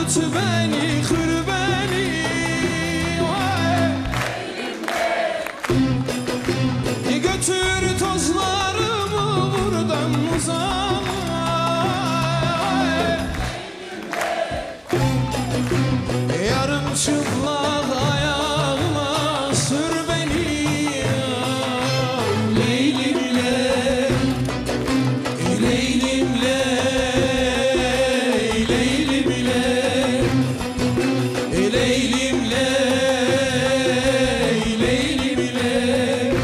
Yut beni, kır beni. Götür tozlarımı buradan uzağa. Yarım çıplak ayağıma sür beni. Leylimle, leylimle, leylimle, leylimle, leylimle.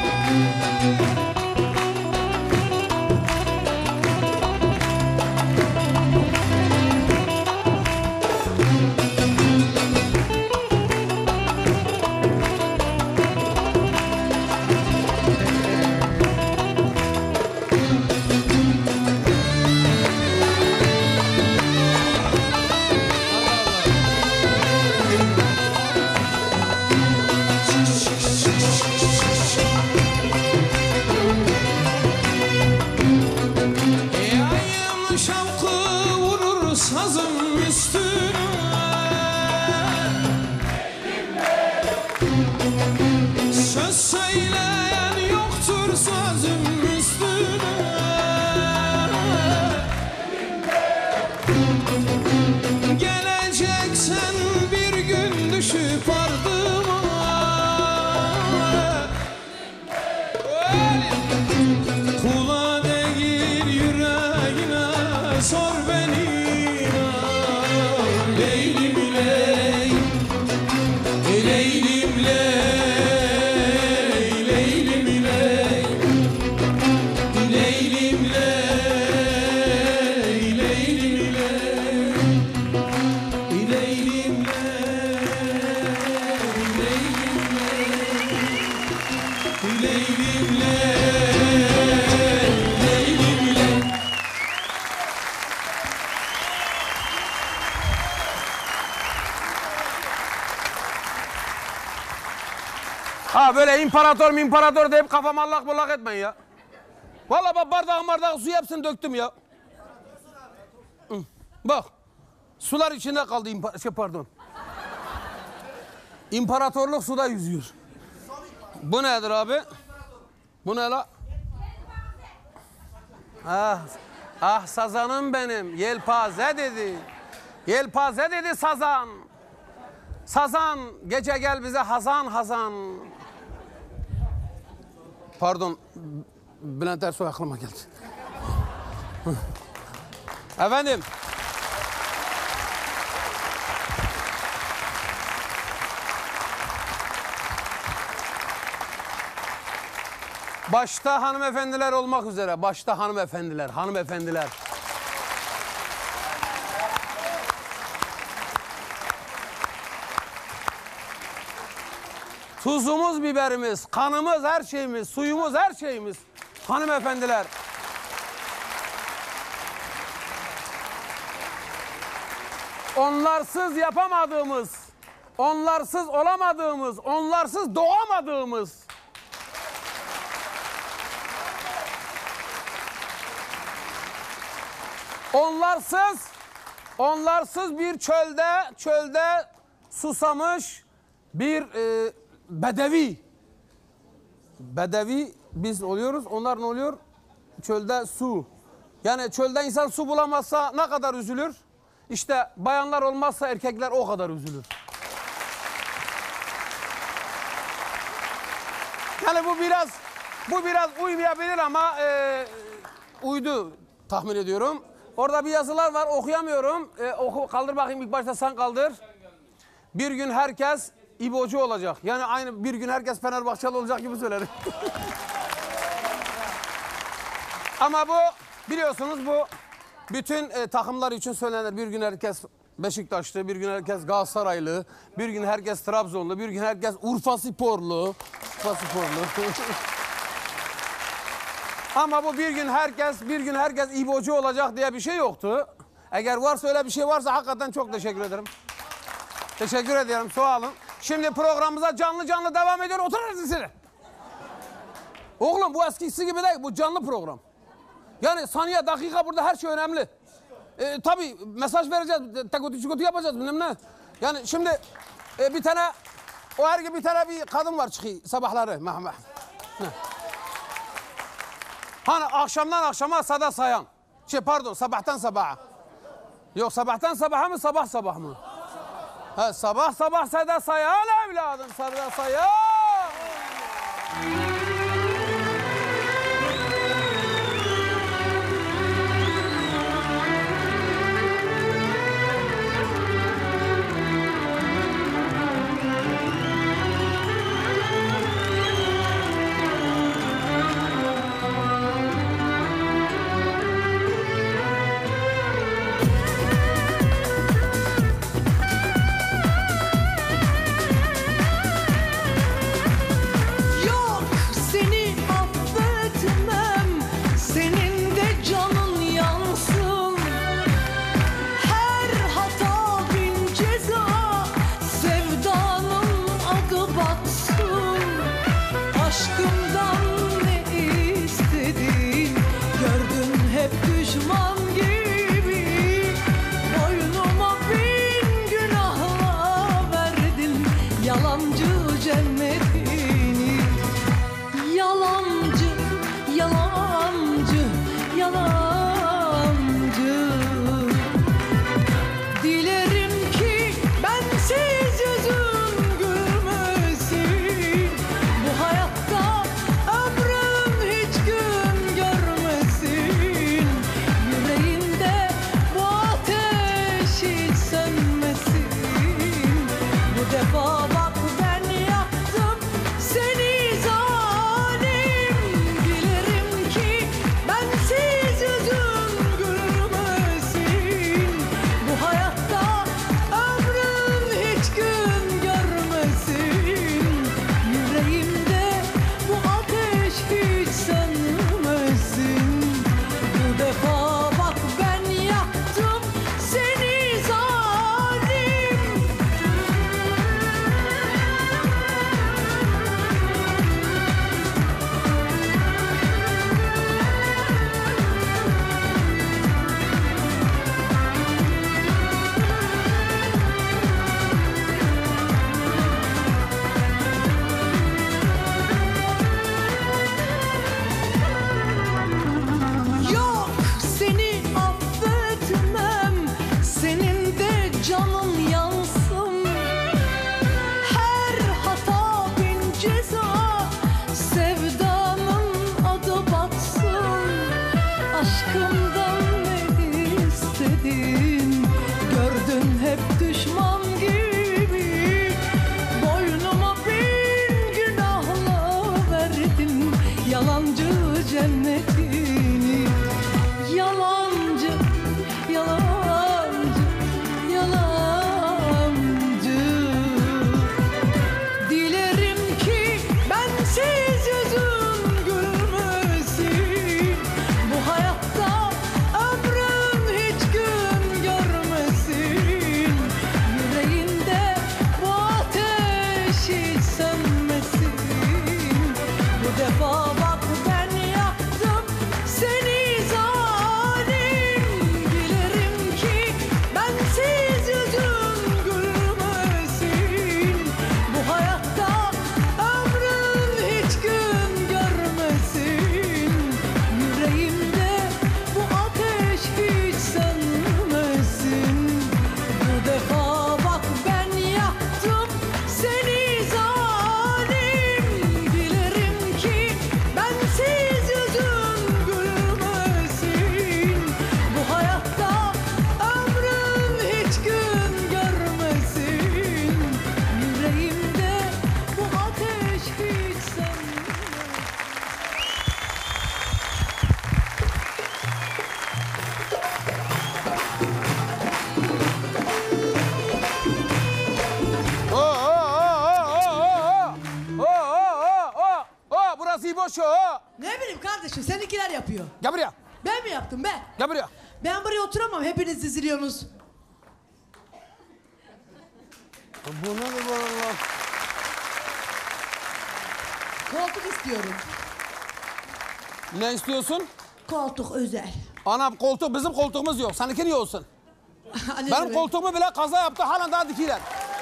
Yayın şavkı vurur sazım üstüne. Söz söyleyen yoktur sözüm üstüne. Geleceksen bir gün düşüp ardıma. Kula değil yüreğine sor beni. Leylim ley, leylim ley, leylim ley, leylim ley, leylim ley, leylim ley, leylim ley. Ha böyle imparator deyip kafam allak bullak etmeyin ya. Vallahi bak bardağı su hepsini döktüm ya. Bak sular içinde kaldı pardon. İmparatorluk suda yüzüyor. Bu nedir abi? Bu ne la? Ah sazanım benim. Yelpaze dedi. Yelpaze dedi sazan. Sazan gece gel bize hazan hazan. Pardon Bülent Ersoy aklıma geldi. Efendim. Başta hanımefendiler olmak üzere. Başta hanımefendiler. Tuzumuz, biberimiz, kanımız, her şeyimiz, suyumuz, her şeyimiz. Hanımefendiler. Onlarsız yapamadığımız, onlarsız olamadığımız, onlarsız doğamadığımız. Onlarsız bir çölde susamış bir bedevi. Bedevi biz oluyoruz, onlar ne oluyor? Çölde su. Yani çölde insan su bulamazsa ne kadar üzülür? İşte bayanlar olmazsa erkekler o kadar üzülür. Yani bu biraz uymayabilir ama uydu tahmin ediyorum. Orada bir yazılar var, okuyamıyorum. Kaldır bakayım, ilk başta sen kaldır. Bir gün herkes İbocu olacak. Yani aynı bir gün herkes Fenerbahçeli olacak gibi söylerim. Ama bu biliyorsunuz bu bütün takımlar için söylenir. Bir gün herkes Beşiktaşlı, bir gün herkes Galatasaraylı, bir gün herkes Trabzonlu, bir gün herkes Urfasporlu. Ama bu bir gün herkes İbocu olacak diye bir şey yoktu. Eğer varsa öyle bir şey varsa hakikaten çok teşekkür ederim. Teşekkür ediyorum, sağ olun. Şimdi programımıza canlı devam ediyor. Oturun size. Oğlum bu eskisi gibi değil, bu canlı program. Yani saniye, dakika burada her şey önemli. Tabii mesaj vereceğiz. Tekotu çikotu yapacağız bilmem ne. Yani şimdi bir tane o her gün bir tane bir kadın var çıkıyor sabahları. Hani akşamdan akşama sada sayan. Pardon sabahtan sabaha. Yok sabahtan sabaha mı sabah sabah mı? Ha, sabah sabah sada sayan evladım sada sayan. Ne bileyim kardeşim, seninkiler yapıyor. Gel buraya. Ben mi yaptım be? Gel buraya. Ben buraya oturamam, hepiniz diziliyorsunuz. Bu ne be Allah? Koltuk istiyorum. Ne istiyorsun? Koltuk özel. Anam koltuk bizim koltuğumuz yok. Seninki niye olsun? Anne Benim demek. koltuğumu bile kaza yaptı. Hala daha dikiler.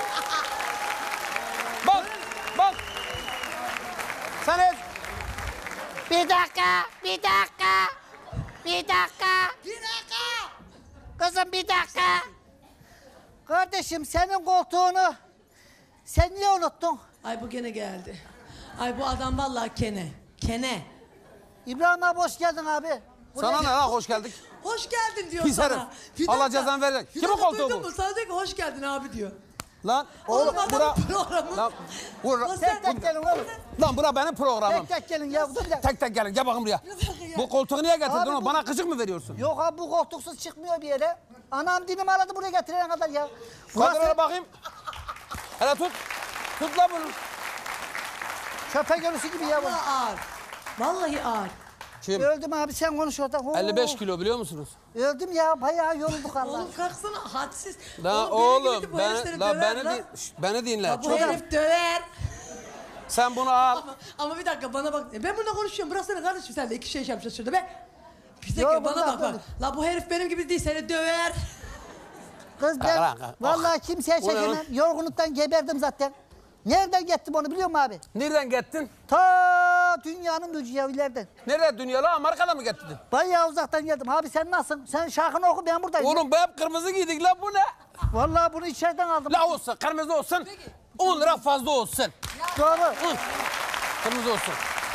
Bak. Bak. Sen et. Bir dakika. Bir dakika. Kızım bir dakika. Kardeşim senin koltuğunu sen niye unuttun? Ay bu gene geldi. Ay bu adam vallahi kene. Kene. İbrahim abi hoş geldin abi. Sana ne lan hoş geldik. Hoş geldin diyor Pis herif. sana. Bir Allah dakika. cezanı verecek. Bir Kimin dakika, koltuğu duydun bu? mu? Sana diyor ki hoş geldin abi diyor. Lan Oğlum bura. adamın programı. Lan, bura. Tek tek gelin oğlum. Lan bura benim programım. Tek tek gelin ya. Dur ya. Tek tek gelin. Gel bakayım buraya. ya. Bu koltuğu niye getirdin Abi oğlum? bu- Bana kızık mı veriyorsun? Yok abi bu koltuksuz çıkmıyor bir yere. Anam dinim aradı buraya getirene kadar ya. Kadına Burası bakayım. Hele tut. Tut lan bunu. köpek ölüsü gibi ya bu. Vallahi ağır. Vallahi ağır. Kim? Öldüm abi sen konuş orada. Oo. 55 kilo biliyor musunuz? Öldüm ya bayağı yorulduk Allah. Oğlum kalksana hadsiz. Lan beni oğlum gitti, bu herif seni döver lan. beni dinle. Ya bu herif döver. Sen bunu al. Ama bir dakika bana bak. Ben bununla konuşuyorum. Burası ne kardeşim sen de iki şey yapacağız şurada be. Bir Yo, dakika bana bundan bak bak. döndük. La bu herif benim gibi değil seni döver. Kız ben vallahi kimseye O ne lan? çekemem. Yorgunluktan geberdim zaten. Nereden gittim onu biliyor musun abi? Nereden gittin? Ta dünyanın ucu ya ileriden. Nerede dünyalı? Amerika'da mı gittin? Bayağı uzaktan geldim. Abi sen nasılsın? Sen şarkını oku ben buradayım. Oğlum bu hep kırmızı giydik lan bu ne? Vallahi bunu içeriden aldım. La olsun kırmızı olsun. 10 lira fazla olsun. Doğru. Hı. Kırmızı olsun.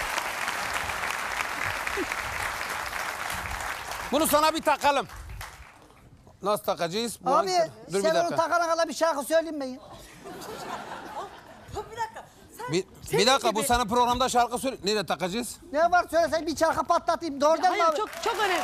Bunu sana bir takalım. Nasıl takacağız? Bu Abi hangi- Dur bir sen onu dakika. takana kadar bir şarkı söyleyeyim mi? Bir dakika. Sen, Bir dakika bu senin programda şarkı söyle. Nereye takacağız? Ne var söylesen bir şarkı patlatayım. Doğrudan mı Hayır abi? çok önemli.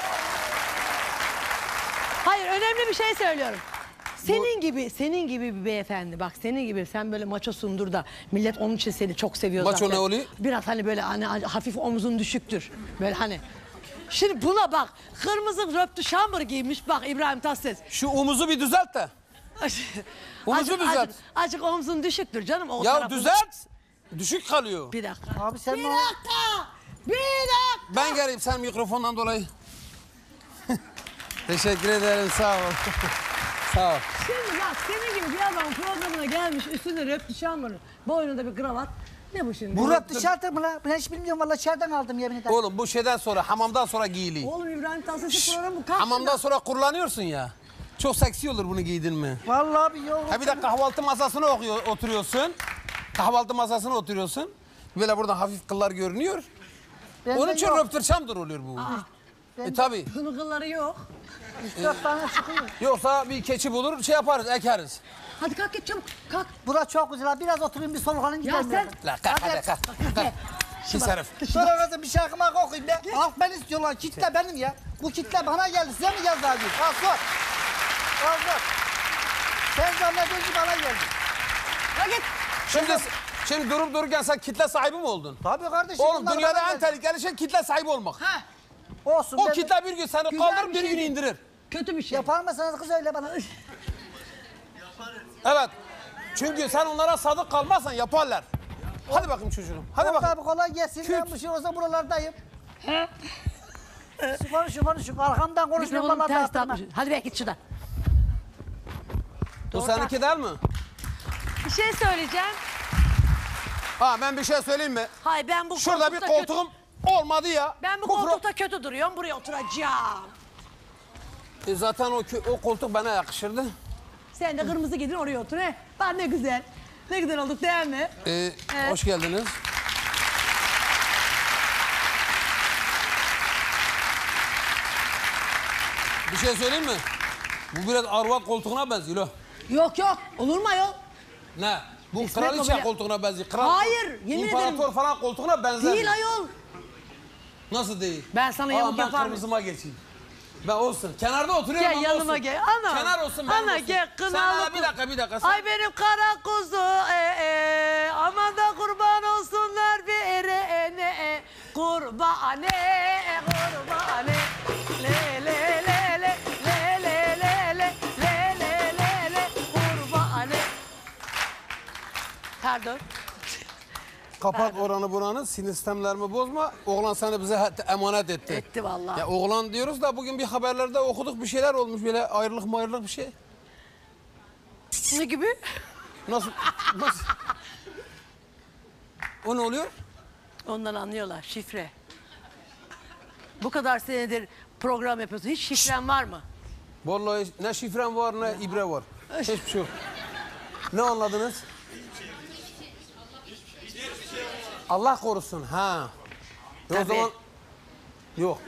Hayır önemli bir şey söylüyorum. Senin gibi bir beyefendi bak senin gibi sen böyle maçosundur da millet onun için seni çok seviyor Maço zaten. ne oluyor? Biraz hani böyle hani hafif omzun düşüktür. Böyle hani. Şimdi buna bak kırmızı röptü şambır giymiş bak İbrahim Tatlıses. Şu omuzu bir düzelt de. Omuzu düzelt. Azıcık omzun düşüktür canım. O Ya tarafı- düzelt. Düşük kalıyor. Bir dakika. Abi sen ne? Bir dakika. Ben geleyim sen mikrofondan dolayı. Teşekkür ederim sağ ol. Sağ ol. Şimdi bak senin gibi bir adam programına gelmiş üstünde röptü şambır. Boynunda bir kravat. Ne bu şimdi? Bu rap dışarıda mı lan? Ben hiç bilmiyorum valla içeriden aldım yemin ederim. Oğlum bu şeyden sonra hamamdan sonra giyiliyor. Oğlum İbrahim Tatlıses'in programı kalktı. Hamamdan sonra kullanıyorsun ya. Çok seksi olur bunu giydin mi? Vallahi bir yok. Ha bir de kahvaltı masasına oturuyorsun. Kahvaltı masasına oturuyorsun. Böyle burada hafif kıllar görünüyor. Bende Onun için yok. röptürşamdır oluyor bu. Tabii. Kılıkları yok. 3-4 tane çıkıyor. Yoksa bir keçi bulur şey yaparız ekeriz. Hadi kalk git çabuk kalk. Bura çok güzel abi. Biraz oturayım bir soluklanayım Ya gidelim. sen- La kalk hadi kalk. Kalk. Pis herif. Sonra kızım bir şarkı marka okuyayım be. Halk ben istiyorlar. Kitle benim ya. Bu kitle bana geldi. Size mi geldi abi? Al sor. Al sor. Sen zannediyorsun ki bana geldi. Kalk git. Şimdi durup dururken sen kitle sahibi mi oldun? Tabii kardeşim. Oğlum bunlar dünyada bana en geldi. tehlikeli şey kitle sahibi olmak. Olsun. O ben- kitle bir gün seni Güzel kaldırıp bir bir şey gün değil. indirir. Kötü bir şey. Yapar mısınız kız öyle bana? Evet. Çünkü sen onlara sadık kalmazsan yaparlar. Hadi bakayım çocuğum. Hadi Yok bakayım. abi kolay gelsin. Ben bu şey olsa buralardayım. Konuşun. Arkamdan konuşmuyorum. Mikrofonum Vallahi ters dağıtırım ha. takmış. Hadi be git şuradan. Bu seninki değil mi? Bir şey söyleyeceğim. Ha ben bir şey söyleyeyim mi? Hayır ben bu Şurada bir koltukta koltuğum olmadı ya. Ben bu pro- koltukta kötü duruyorum. Buraya oturacağım. Zaten o koltuk bana yakışırdı. Sen de kırmızı gidin oraya otur. He. Bak ne güzel. Ne güzel olduk değil mi? Hoş geldiniz. Bir şey söyleyeyim mi? Bu biraz arvat koltuğuna benziyor. Lo. Yok yok. Olur mu ayol? Ne? Bu İsmet kraliçe Mobilya- koltuğuna benziyor. Kral, Hayır, yemin İmparator ederim. falan koltuğuna benzer. Değil ayol. Nasıl değil? Ben sana Aa, yamuk ben yaparım. kırmızıma geçeyim. Ben olsun. Kenarda oturuyorum Gel ama yanıma olsun. gel. Ana. Kenar olsun ben Ana olsun. gel Sen kınalı. bir dakika. Sen... Ay benim kara kuzu. Aman da kurban olsunlar bir ere. Kurbane. Le le le le. Le le le le. Le le le le. Kurbane. Pardon. Kapat oranı buranı, sinir sistemlerimi bozma. Oğlan seni bize emanet etti. Etti vallahi. Ya oğlan diyoruz da bugün bir haberlerde okuduk, bir şeyler olmuş, böyle ayrılık bir şey. Ne gibi? Nasıl? O ne oluyor? Ondan anlıyorlar, şifre. Bu kadar senedir program yapıyorsun. Hiç şifren var mı? Vallahi ne şifrem var ne ibre var. Hiçbir şey yok. Ne anladınız? Allah korusun. Ha. O Tabii. zaman yok.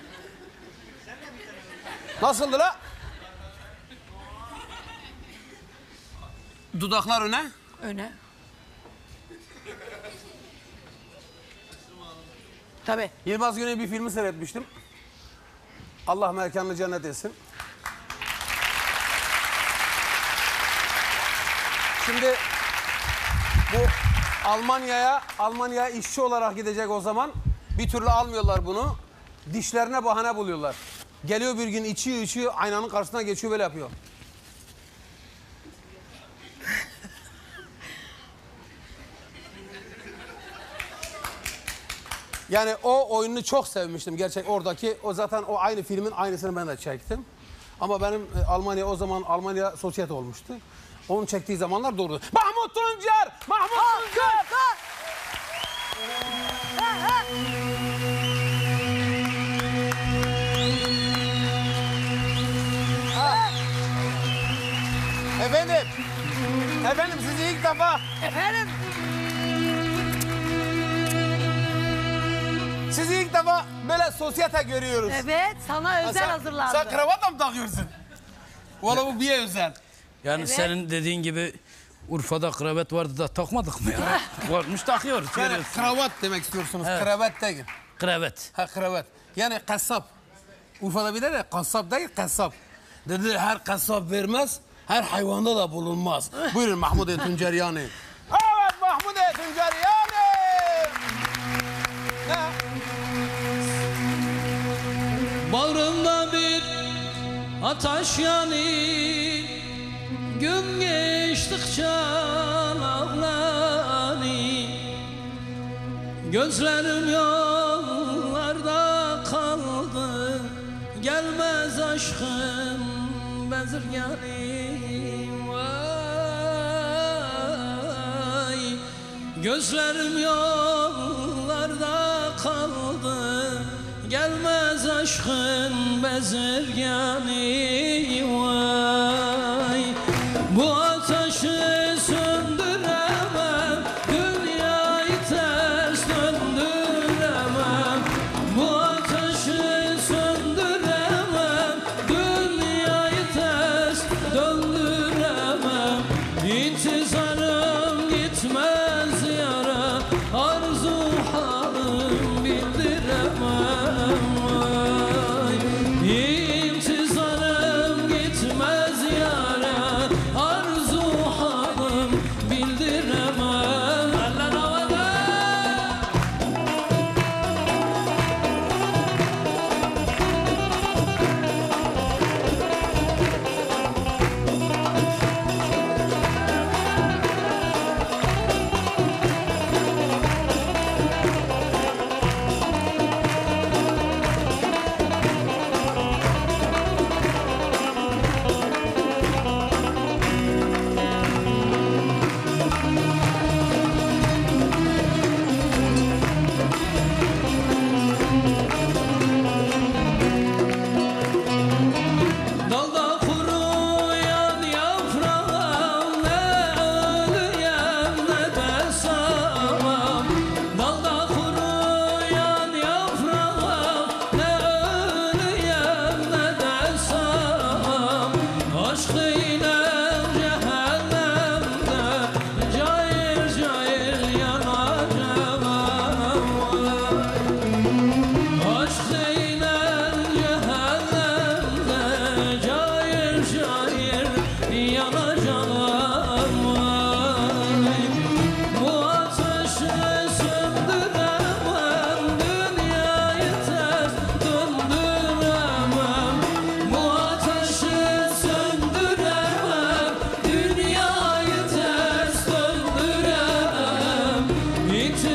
Nasıldı la? Dudaklar öne. Öne. Tabii. Yılmaz Güney bir filmi seyretmiştim. Allah mekanını cennet etsin. Şimdi bu Almanya'ya işçi olarak gidecek o zaman. Bir türlü almıyorlar bunu. Dişlerine bahane buluyorlar. Geliyor bir gün içiyor, aynanın karşısına geçiyor, böyle yapıyor. Yani o oyununu çok sevmiştim gerçek oradaki. O zaten o aynı filmin aynısını ben de çektim. Ama benim Almanya sosyete olmuştu. Onun çektiği zamanlar doğru. Mahmut Tuncer! Mahmut Tuncer! Efendim sizi ilk defa... Efendim? Sizi ilk defa böyle sosyete görüyoruz. Evet, sana özel hazırlandı. Sen kravat da mı takıyorsun? Valla bu bir özel. Yani Evet. senin dediğin gibi Urfa'da kravat vardı da takmadık mı ya? Varmış takıyoruz. Yani görüyorsun. kravat demek istiyorsunuz. Evet. Kravat değil. Kravat. Ha kravat. Yani kasap. Urfa'da bir de kasap değil, kasap. Dedi her kasap vermez, her hayvanda da bulunmaz. Buyurun Mahmud Tunceriyani. Evet Mahmud Tunceriyani. Ne? Bağrımda bir ateş yanı, gün geçtikçe ağlanı. Gözlerim yollarda kaldı, gelmez aşkın bezirganı. Vay, gözlerim yollarda kaldı, gelmez aşkın bezirganı. Vay, bu ateşi söndüremem, dünyayı ters döndüremem. Bu ateşi söndüremem, dünyayı ters döndüremem. İntizarım gitmez yara, arzu halim bildiremem. Vay, İntizarım gitmez yara, arzu halim bildiremem. Eller havada. Dalda kuruyan yaprağım, ne ölüyem ne de sağam. Dalda kuruyan yaprağım, ne ölüyem ne de sağam. Aşk ile cehennemde cayır cayır yanacağım. Aşk ile cehennemde cayır cayır yanacağım. Vay, bu ateşi söndüremem, dünyayı ters döndüremem. Bu ateşi söndüremem, dünyayı ters döndüremem.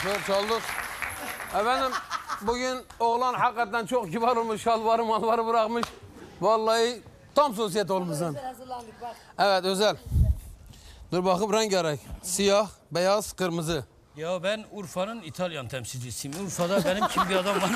Şoför çaldık. Efendim bugün oğlan hakikaten çok kibar olmuş. Şalvarı malvarı bırakmış. Vallahi tam sosyete olmuşsun. Evet özel. Dur bakayım rengarenk. Siyah, beyaz, kırmızı. Ya ben Urfa'nın İtalyan temsilcisiyim. Urfa'da benim kim bir adam var.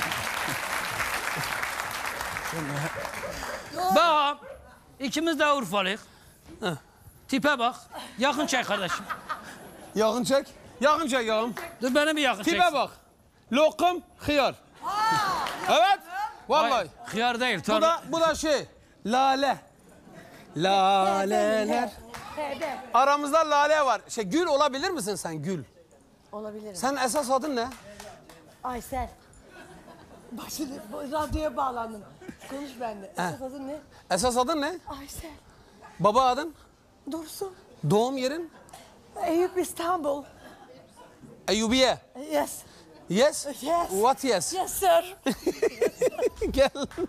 Bak, ikimiz de Urfalıyız. Tipe bak, yakın çek kardeşim. Yakın çek. Yakın çek yavrum. Dur beni bir yakın çek. Tipe bak. Lokum, hıyar. Evet. Vallahi. Hıyar değil. Bu da şey. Lale. Laleler. Aramızda lale var. Gül olabilir misin sen gül? Olabilir. Sen esas adın ne? Aysel. Bak şimdi radyoya bağlandım. Konuş benimle. Esas adın ne? Esas adın ne? Aysel. Baba adın? Dursun. Doğum yerin? Eyüp İstanbul. Eyyubiye. Yes. Yes? Yes. What yes? Yes sir. Gel.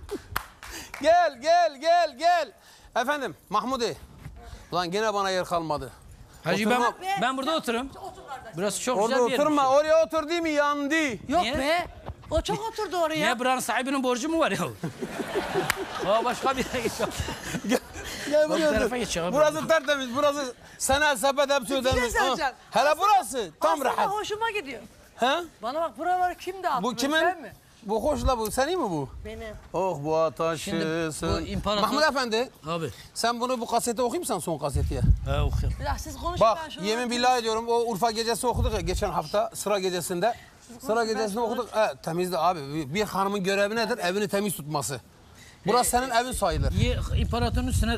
Gel. Efendim Mahmudi. Ulan gene bana yer kalmadı. Hacı Oturma. ben burada otururum. Burası çok Orada güzel bir yer. oturma. Oraya otur değil mi? Yandı. Yok Niye? be. O çok oturdu oraya. Ne buranın sahibinin borcu mu var ya? Başka bir yere geçiyor. Gel Bu tarafa geç ya. Burası tertemiz. Burası sana sepet hepsi ödemiş. söyleyeceğim. Hele burası tam Aslında rahat. hoşuma gidiyor. Ha? Bana bak buraları kim dağıttı? Bu be, kimin? sen mi? Bu hoşla bu. Senin mi bu? Benim. Oh bu ataşısın. Şimdi bu imparator- Mahmut Efendi. Abi. Sen bunu bu kasete okuyayım sen son kasetiye. He okuyayım. Biraz siz konuşun Bak ben şunu... yemin billahi ediyorum o Urfa gecesi okuduk ya geçen hafta sıra gecesinde. Sıra gecesinde okuduk. Temizdi abi. Bir hanımın görevi nedir? Evini temiz tutması. Burası senin evin sayılır. İmparatorun üstüne...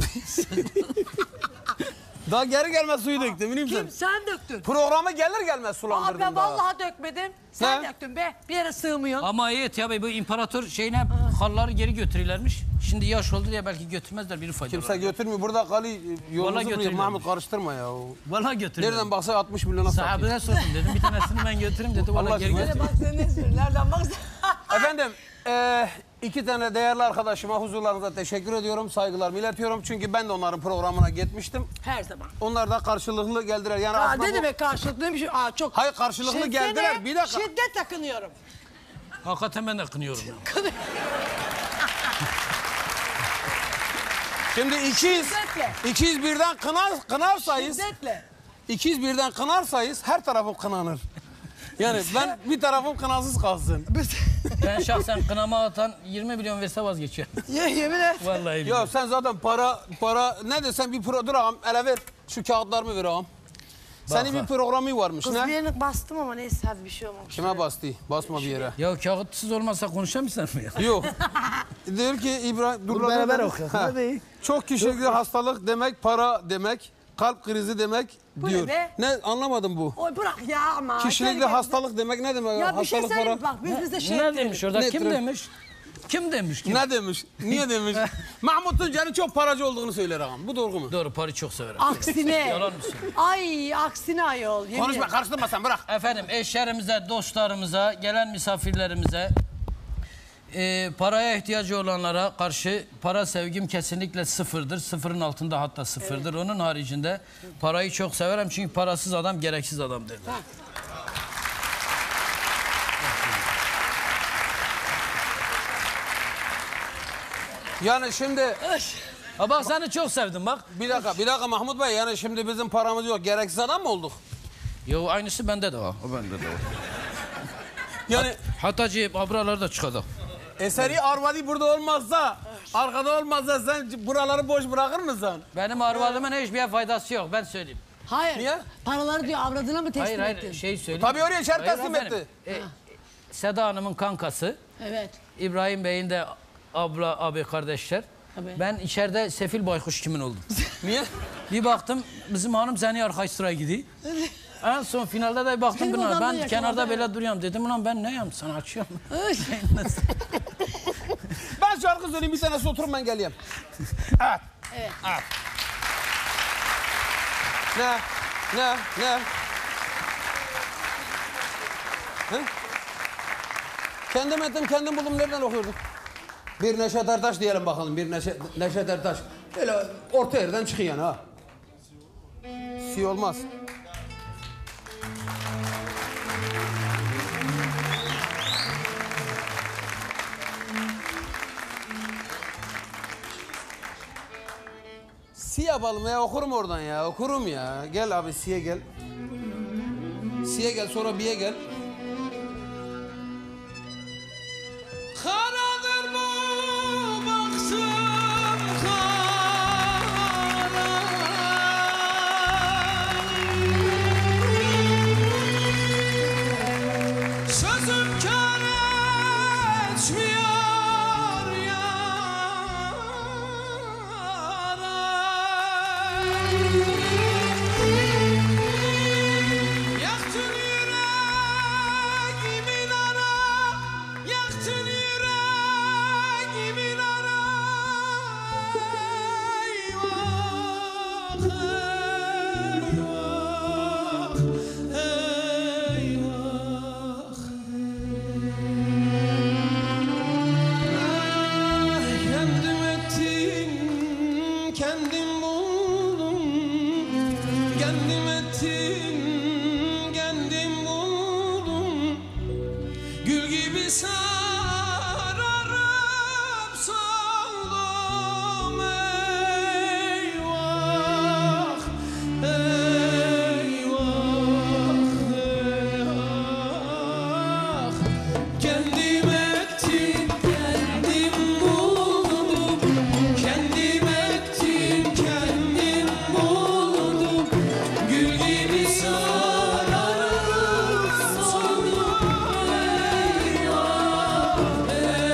Daha geri gelmez suyu döktüm biliyor musun? Kim? Sen döktün. Programa gelir gelmez Aa, sulandırdım ben daha. vallahi dökmedim. Sen Ne? döktün be. Bir yere sığmıyorsun. Ama iyi ya bey bu imparator şeyine halları geri götürürlermiş. Şimdi yaş oldu diye belki götürmezler biri faydalı. Kimse götürmüyor. Burada kalı yolumuzu buluyor. götürüyorlar. Mahmut karıştırma ya. Vallahi götürürler. Nereden baksa 60 milyona satıyor. Sahabine sordum dedim bir tanesini ben götüreyim dedi. Allah Vallahi geri aşkına. götür. Bak sen ne söylüyorsun? Nereden baksan? Efendim iki tane değerli arkadaşıma huzurlarınıza teşekkür ediyorum. Saygılarımı iletiyorum. Çünkü ben de onların programına gitmiştim. Her zaman. Onlar da karşılıklı geldiler. Yani Aa, aslında ne bu- demek karşılıklı bir şey? Aa, çok. Hayır karşılıklı geldiler. Bir dakika. Şiddet takınıyorum. Hakikaten ben de kınıyorum. ya. Şimdi Şiddetle. 201'den kınarsanız Şiddetle. 201'den kınarsanız her tarafım kınanır. Yani ben bir tarafım kınasız kalsın. Ben şahsen kınama atan 20 milyon verse vazgeçiyorum. Yemin et. Vallahi Ya billahi. sen zaten para ne desen bir dur ağam ele ver. Şu kağıtlarımı ver ağam. Senin bir programı varmış Kız bir ne? yerini bastım ama neyse hadi bir şey olmamış. Kime bastı? Basma bir yere. Ya kağıtsız olmazsa konuşamıyorsun mu ya? Yok. Diyor ki İbrahim dur beraber dur. okuyalım, Ha. hadi. Çok kişilikli hastalık demek, para demek, kalp krizi demek Bu diyor. ne be? Ne anlamadım bu. Oy bırak ya ama. Kişilikli Kendi hastalık demek ne demek? Ya bir şey Hastalık söyleyeyim para. bak biz bize şey Ne yapıyoruz. demiş orada? Ne Kim tür- demiş? Kim demiş? Kim? Ne demiş? Niye demiş? Mahmut Tuncer'in çok paracı olduğunu söyler ağam. Bu doğru mu? Doğru parayı çok severim. Aksine. Yalan mı söylüyorsun? Ay aksine ayol. yemin Konuşma ederim. karıştırma sen bırak. Efendim eşlerimize, dostlarımıza, gelen misafirlerimize paraya ihtiyacı olanlara karşı para sevgim kesinlikle sıfırdır. Sıfırın altında hatta sıfırdır. Onun haricinde parayı çok severim çünkü parasız adam gereksiz adamdır. Yani şimdi Ha bak seni çok sevdim bak. bir dakika Mahmut Bey yani şimdi bizim paramız yok. Gereksiz adam mı olduk? Yo aynısı bende de var. O bende de var. Yani Hatacı abraları da çıkardı. eseri arvadi burada olmazsa, arkada olmazsa sen buraları boş bırakır mısın? Benim arvadımın hiçbir faydası yok ben söyleyeyim. Hayır. Niye? Paraları diyor avradına mı teslim Hayır ettin? şey söyleyeyim. Tabii oraya şart Hayır teslim efendim. etti. Seda Hanım'ın kankası. Evet. İbrahim Bey'in de abla abi kardeşler. Tabii. Ben içeride sefil baykuş kimin oldum. Niye? Bir baktım bizim hanım seni arkadaş sıraya gidiyor. En son finalde de baktım Benim buna. odamda Ben yakın kenarda odam. böyle duruyorum. Dedim ulan ben neyim sana açıyorum. Ben şarkı söyleyeyim bir tanesi oturun ben geleyim. Evet. Evet. Evet. Ne? Hı? Kendim ettim, kendim buldum. Nereden okuyorduk? Bir Neşet Ertaş diyelim bakalım. Bir Neşet Ertaş. Böyle orta yerden çıkıyor yani ha. Si olmaz. si yapalım ya, okurum oradan ya, okurum ya. Gel abi, si'ye gel. Si'ye gel, sonra bi'ye gel. Karadır bu baktım kara. Sözüm kâr etmiyor yâra. Yaktın yüreğimin ara, yaktın yüreğimin ara. Eyvah, eyvah, eyvah. Kendim ettim, kendim buldum. Kendim ettim, kendim buldum. Gül gibi sararıp soldum. Eyvah, eyvah, kendim ettim, kendim buldum. Kendim ettim, kendim buldum. Gül gibi sararıp soldum. Eyvah,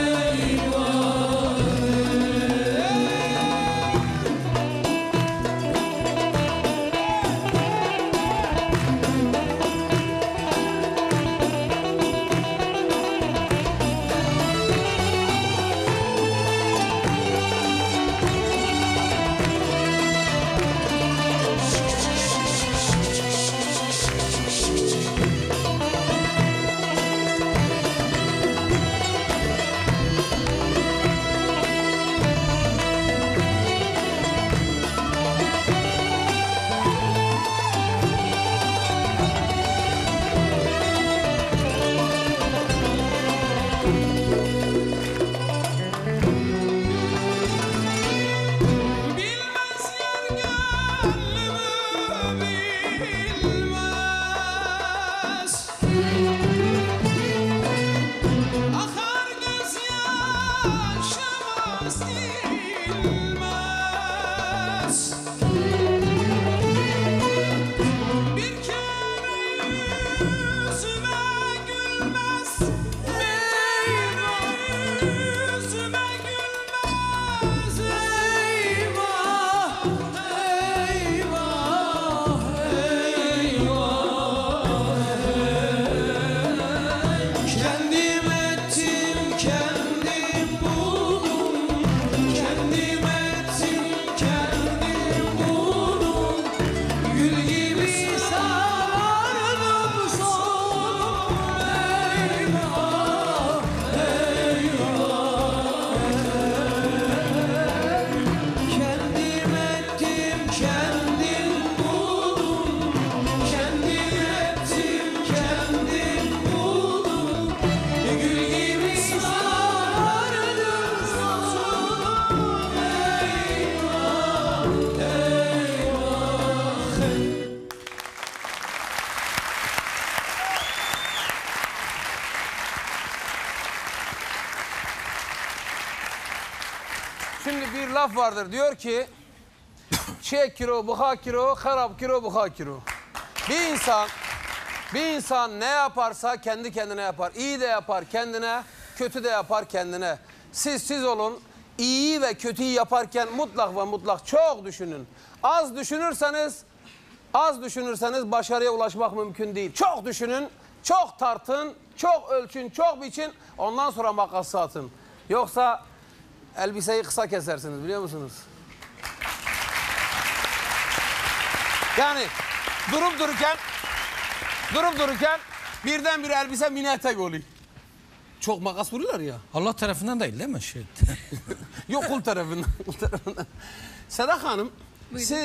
bilmez yer gönlümü bilmez. Akar gözyaşım silmez. Bir kere yüzüme gülmez. Yüzüme gülmez. Eyvah, eyvah, eyvah. Kendim ettim, kendim buldum. Kendim ettim, kendim buldum. Gül gibi sararıp soldum. Eyvah, kendim ettim, kendim buldum. Kendim ettim, kendim buldum. Gül gibi sararıp soldum. Şimdi bir laf vardır, diyor ki çek kilo, buha kilo, harap kilo, buha kilo. Bir insan ne yaparsa kendi kendine yapar. İyi de yapar kendine, kötü de yapar kendine. Siz olun, iyiyi ve kötüyü yaparken mutlak ve mutlak çok düşünün. Az düşünürseniz başarıya ulaşmak mümkün değil. Çok düşünün, çok tartın, çok ölçün, çok biçin, ondan sonra makası atın. Yoksa elbiseyi kısa kesersiniz, biliyor musunuz? Yani durup dururken birdenbire elbise mini etek oluyor. Çok makas vuruyorlar ya. Allah tarafından değil mi şey? Yok, kul tarafından. Sedat Hanım,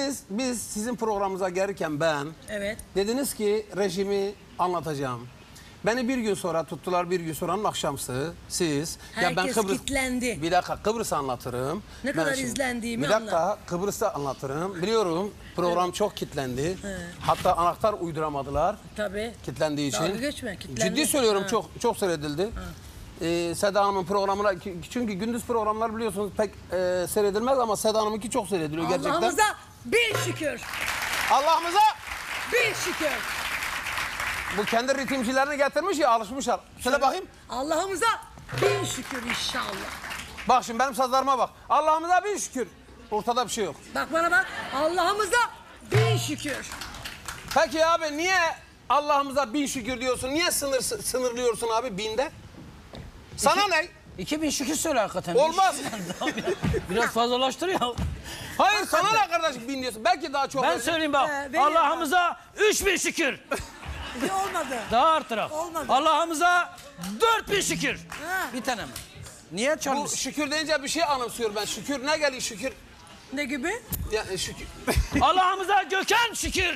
biz sizin programınıza gelirken ben Evet. dediniz ki rejimi anlatacağım. Beni bir gün sonra tuttular, bir gün sonranın akşamsı. Siz. Herkes kilitlendi. Bir dakika Kıbrıs'ı anlatırım. Ne kadar izlendiğimi Bir dakika Kıbrıs'ı anlatırım. Biliyorum program çok kilitlendi. Hatta anahtar uyduramadılar. Tabii. Kilitlendiği için. Dalga geçme, kilitlendi. Ciddi söylüyorum, Ha. çok seyredildi. Seda Hanım'ın programına, çünkü gündüz programlar biliyorsunuz pek seyredilmez ama Seda Hanım'ınki çok seyrediliyor gerçekten. Allah'ımıza bin şükür. Allah'ımıza Bin şükür. bu kendi ritimcilerini getirmiş ya, alışmışlar. Söyle bakayım. Allah'ımıza bin şükür inşallah. Bak şimdi benim sazlarıma bak. Allah'ımıza bin şükür. Ortada bir şey yok. Bak bana bak. Allah'ımıza bin şükür. Peki abi niye Allah'ımıza bin şükür diyorsun? Niye sınırlıyorsun abi binde? Sana ne? 2000 şükür söyle hakikaten. Olmaz. Biraz fazlalaştır ya. Hayır sana ne kardeşim bin diyorsun? Belki daha çok. Ben söyleyeyim bak. veriyorum. Allah'ımıza 3000 şükür. Olmadı. Daha artırak. Olmadı. Allah'ımıza 4000 şükür. Ha. Bir tane mi? Niye Bu çalmış? şükür deyince bir şey anımsıyorum ben. Şükür ne geliyor şükür? Ne gibi? Ya, şükür. Allah'ımıza Gökhan şükür.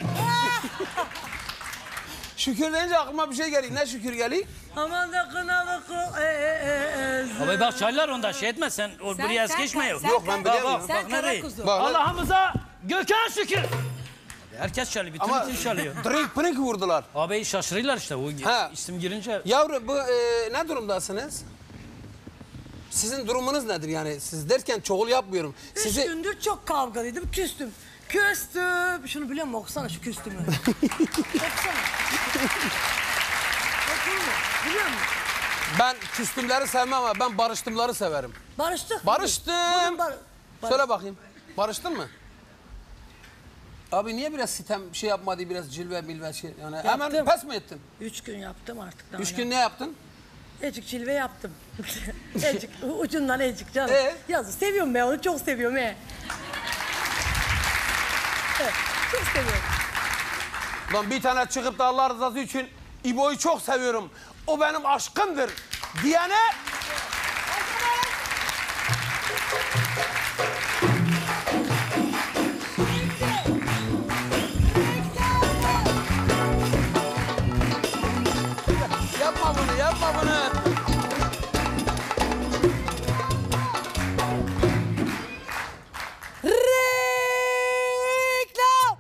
Şükür deyince aklıma bir şey geliyor. Ne şükür geliyor? Aman da kınalı Abi bak çaylar onda şey etme sen buraya es geçme yok. Yok ben bilemiyorum. Sen Bak kara nereye? kuzu. Bak, Allah'ımıza Gökhan şükür. Herkes çalıyor, bütün ama bütün çalıyor. drink pırink vurdular. Abi şaşırıyorlar işte o Ha. isim girince. Yavru bu ne durumdasınız? Sizin durumunuz nedir yani? Siz derken çoğul yapmıyorum. 3 gündür çok kavgalıydım, küstüm. Küstüm. Şunu biliyor musun? Okusana şu küstümü. Okusana. Okuyayım mı? Biliyor musun? Ben küstümleri sevmem ama ben barıştımları severim. Barıştık. Barıştım. Bugün Söyle bakayım. Barıştın mı? Abi niye biraz sitem şey yapmadı, biraz cilve milve şey yani hemen pes mi ettin? 3 gün yaptım artık. Daha 3 gün ne yaptın? Ecik cilve yaptım. Ecik, ucundan ecik canım. Ee? Yazı seviyorum ben onu, çok seviyorum he. Evet, çok seviyorum. Lan bir tane çıkıp da Allah rızası için İbo'yu çok seviyorum. O benim aşkımdır diyene... Yapma bunu, yapma bunu. Reklam!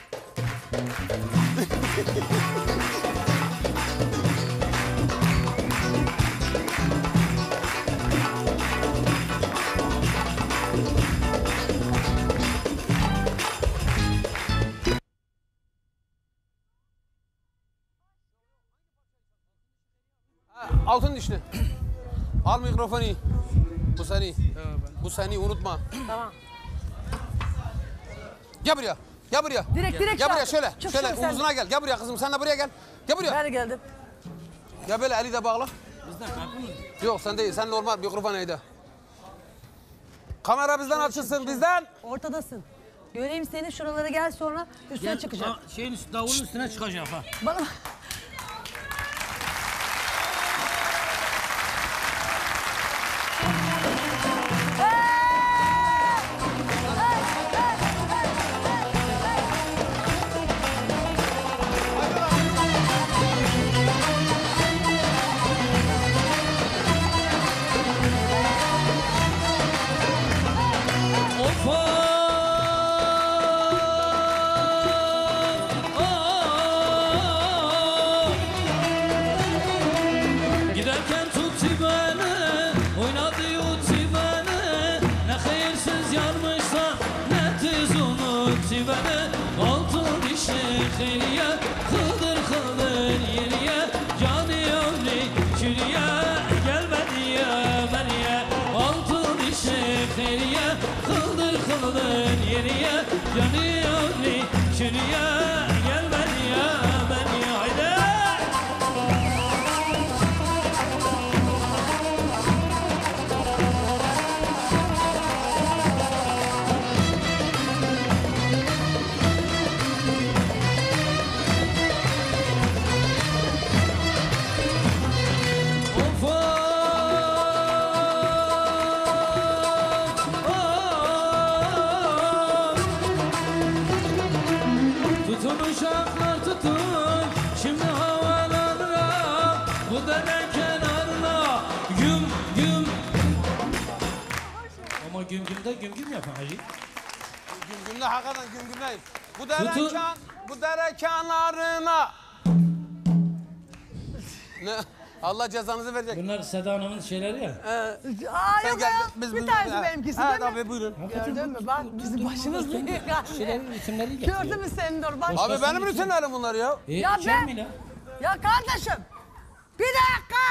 Altın dişli. Al mikrofonu. Bu seni. Bu seni unutma. Tamam. Gel buraya. Gel buraya. Direkt Gel buraya şarkı. şöyle. Çık Şöyle şöyle sen. omzuna gel. Gel buraya kızım. Sen de buraya gel. Gel buraya. Ben geldim. Gel böyle eli de bağla. Yok sen değil. Sen normal mikrofon evde. Kamera bizden açılsın bizden. Ortadasın. Göreyim seni, şuralara gel, sonra üstüne çıkacak. Şeyin davulun üstüne çıkacak ha. Bana... Of giderken tuttu beni, oynadı yuttu beni. Ne hayırsız yarmışsa ne tez unuttu beni. Altın dişli heriye, kıldır kıldır yeriye. Canı yavri çürüye, gelmedi ya beriye. Altın dişli heriye, kıldır kıldır yeriye. Canı yavri çürüye, gelmedi ya beriye. Haydi! Of tutun uşaklar tutun, şimdi havalara gümgümde gümgüm yapın hacı. Gümgümde hakikaten gümgümdeyiz. Tutun. Bu dere kenarına. Ne? Allah cezanızı verecek. Bunlar Seda Hanım'ın şeyleri ya. Aa Sen yok gel, ya. biz- Bir biz- tanesi ha. benimkisi Ha, değil mi? tabii buyurun. Gördün mü? Bak bizim başımız büyük yani. Şeyleri, ritimleri getiriyor. Gördün mü sen dur bak. Abi benim rutinlerim bunlar ya. Ya içer ben- mi lan? Ya kardeşim. Bir dakika.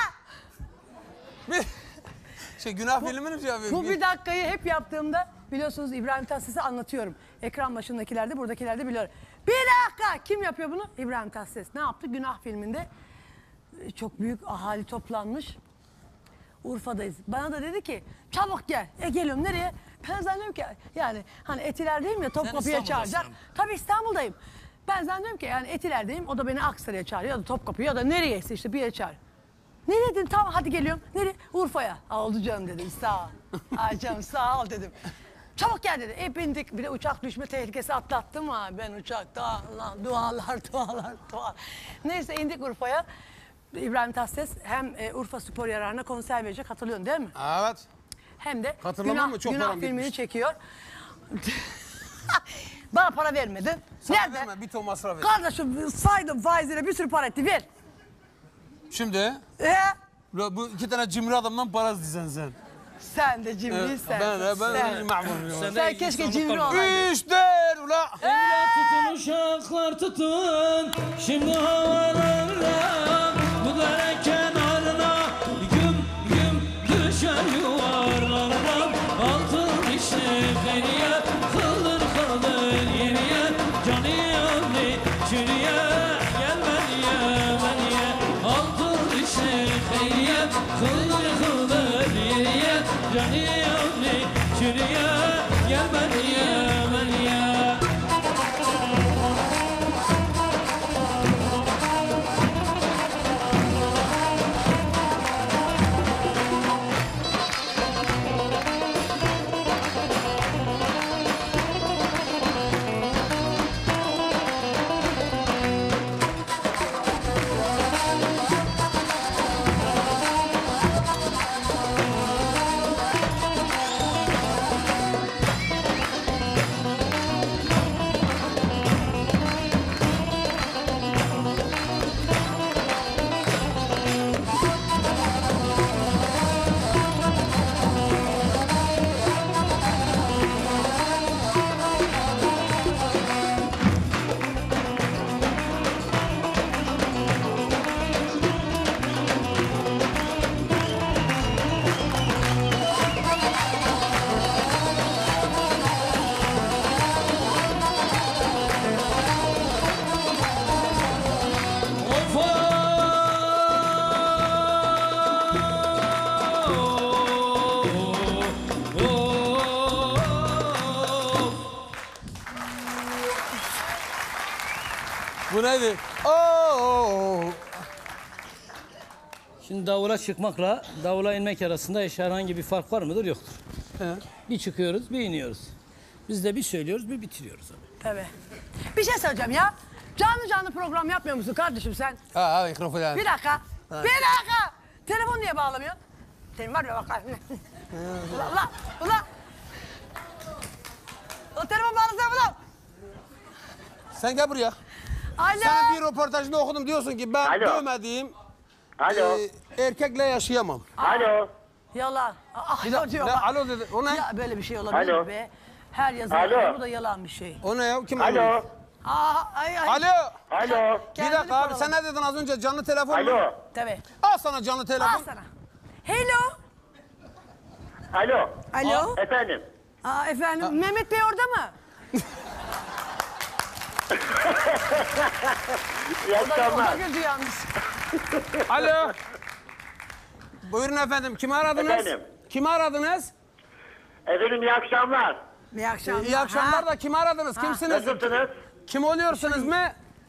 Günah filmi mi şey yapıyor? Bu bir dakikayı hep yaptığımda biliyorsunuz İbrahim Tatlıses'i anlatıyorum. Ekran başındakiler de buradakiler de biliyor. Bir dakika. Kim yapıyor bunu? İbrahim Tatlıses. Ne yaptı? Günah filminde çok büyük ahali toplanmış. Urfa'dayız. Bana da dedi ki çabuk gel. Geliyorum nereye? Ben zannediyorum ki yani hani Etiler'deyim ya Topkapı'ya İstanbul'dasın çağıracak. ama. Tabii İstanbul'dayım. Ben zannediyorum ki yani Etiler'deyim. O da beni Aksaray'a çağırıyor ya da Topkapı'ya ya da nereyse işte bir yere çağır. Ne dedin? Tamam hadi geliyorum. Nereye? Urfa'ya. Oldu canım dedim. Sağ ol. Ay canım sağ ol dedim. Çabuk gel dedi. Bindik. Bir de uçak düşme tehlikesi atlattım ha. Ben uçakta Allah, dualar. Neyse indik Urfa'ya. İbrahim Tatlıses hem Urfa Spor yararına konser verecek. Hatırlıyorsun değil mi? Evet. Hem de Hatırlamam mı? Çok günah param filmini gitmiş. çekiyor. Bana para vermedin. Sana Nerede? verme, bir ton masraf et. Kardeşim saydım faizlere bir sürü para etti. Ver. Şimdi bu iki tane cimri adamdan para isteyeceksin sen. Sen de cimriysen. Ben sen. memnunum. Sen keşke cimri olaydın. İşte ula. Evlat tutun uşaklar tutun. Şimdi havalarla bu dere kenarına güm güm düşer yuvarlardan. Altın işi feriye kıldır kıldır yeriye. Canı yandı çürüye gel beniye. Altın işi feriye kıldır kıldır yeriye. Canı yandı çürüye gel beniye. Bu neydi? Oo. Şimdi davula çıkmakla davula inmek arasında herhangi bir fark var mıdır? Yoktur. Bir çıkıyoruz, bir iniyoruz. Biz de bir söylüyoruz, bir bitiriyoruz. Tabii. Bir şey söyleyeceğim ya. Canlı program yapmıyor musun kardeşim sen? Ha mikrofon yani. Bir dakika. Bir dakika. Telefon niye bağlamıyorsun? Senin var ya bak. Ulan. O telefon bağlasana ulan. Sen gel buraya. Alo. Senin bir röportajında okudum diyorsun ki ben Alo. dövmediğim Alo. erkekle yaşayamam. Alo. Yalan. Alo diyor Ne, bak. alo dedi. O ne? Ya böyle bir şey olabilir Alo. be. Her yazı Alo. bu da yalan bir şey. O ne ya? Kim Alo. arıyor? Ay. Alo. Alo. Bir dakika abi sen ne dedin az önce canlı telefon mu? Alo. Tabii. Al sana canlı telefon. Al sana. Hello. Alo. Alo. Efendim. Efendim Mehmet Bey orada mı? İyi O da akşamlar. güldü yalnız. Alo. Buyurun efendim. Kimi aradınız? Efendim? Kimi aradınız? Efendim iyi akşamlar. İyi akşamlar. İyi akşamlar Ha? da kimi aradınız? Kimsiniz? Nasılsınız? Kim oluyorsunuz mu?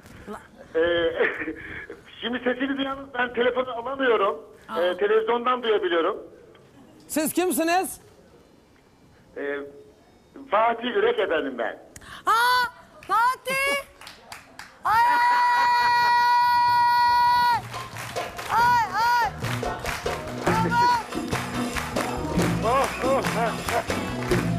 Şimdi sesinizi yalnız ben telefonu alamıyorum. Televizyondan duyabiliyorum. Siz kimsiniz? Fatih Ürek efendim ben. Fatih. Ay. Aman. Oh.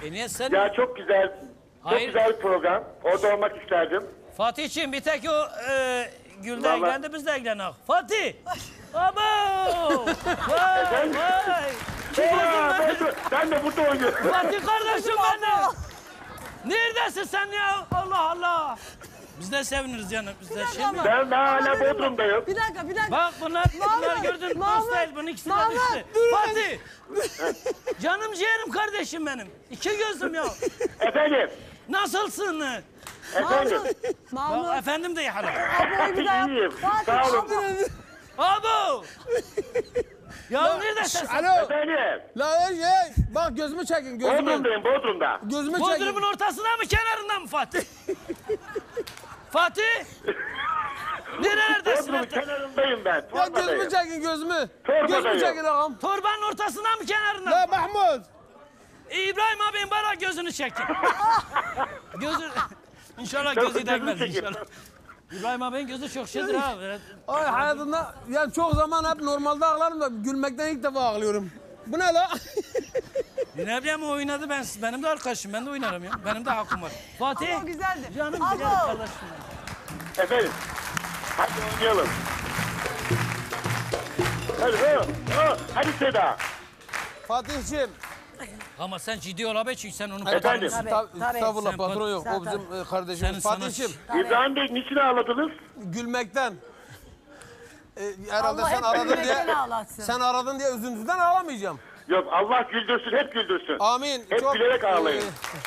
Niye sen? Ya çok güzel. Çok Hayır. güzel bir program. Orada olmak isterdim. Fatih'ciğim bir tek o Gül'de Vallahi- evlendi biz de evlenek. Fatih! Abo! Vay Efendim? vay! Kim Aa, oldun ben de burada oynuyorum. Fatih kardeşim benim! Neredesin sen ya? Allah Allah! Biz de seviniriz canım. Biz de şimdi. Ben daha hala Bodrum'dayım. Bir dakika. Bak bunlar gördün. Mahmut, Dostayız bunun ikisi de Mahmut, düştü. Fatih! Canım ciğerim kardeşim benim. İki gözüm ya. Efendim. Nasılsın? Efendim. Bak efendim de yalan. İyiyim. Sağ olun. Abo! Ya neredesin sen? Alo. Efendim. La bak gözümü çekin gözümü. Bodrum'dayım, Bodrum'da. Gözümü Bodrum'un çekin. ortasında mı kenarında mı Fatih? Fatih? Nerelerdesin? Bodrum'un kenarındayım ben. Ya gözümü Torbadayım. çekin gözümü. Torbadayım. Gözümü çekin ağam. Torbanın ortasında mı kenarında La mı? Mahmut. İbrahim abim bana gözünü çekin. Gözü... İnşallah Gözü gözü değmez çekin. inşallah. İbrahim abinin gözü çok şeydir ha. Ay hayatımda yani çok zaman hep normalde ağlarım da gülmekten ilk defa ağlıyorum. Bu ne la? Ne bileyim o oynadı benim de arkadaşım ben de oynarım ya. Benim de hakkım var. Fatih. Ama güzeldi. Canım Abo. güzel kardeşim. Efendim. Hadi oynayalım. Hadi Seda. Fatih'ciğim. Ama sen ciddi ol abi çünkü sen onu Efendim? Estağfurullah Sen patron yok. O bizim kardeşimiz. Senin sana- Fatih'ciğim İbrahim Bey niçin ağladınız? gülmekten. Herhalde Allah sen hep aradın diye. gülmekten ağlatsın. Sen aradın diye üzüntüden ağlamayacağım. Yok Allah güldürsün, hep güldürsün. Amin. Hep gülerek ağlayın.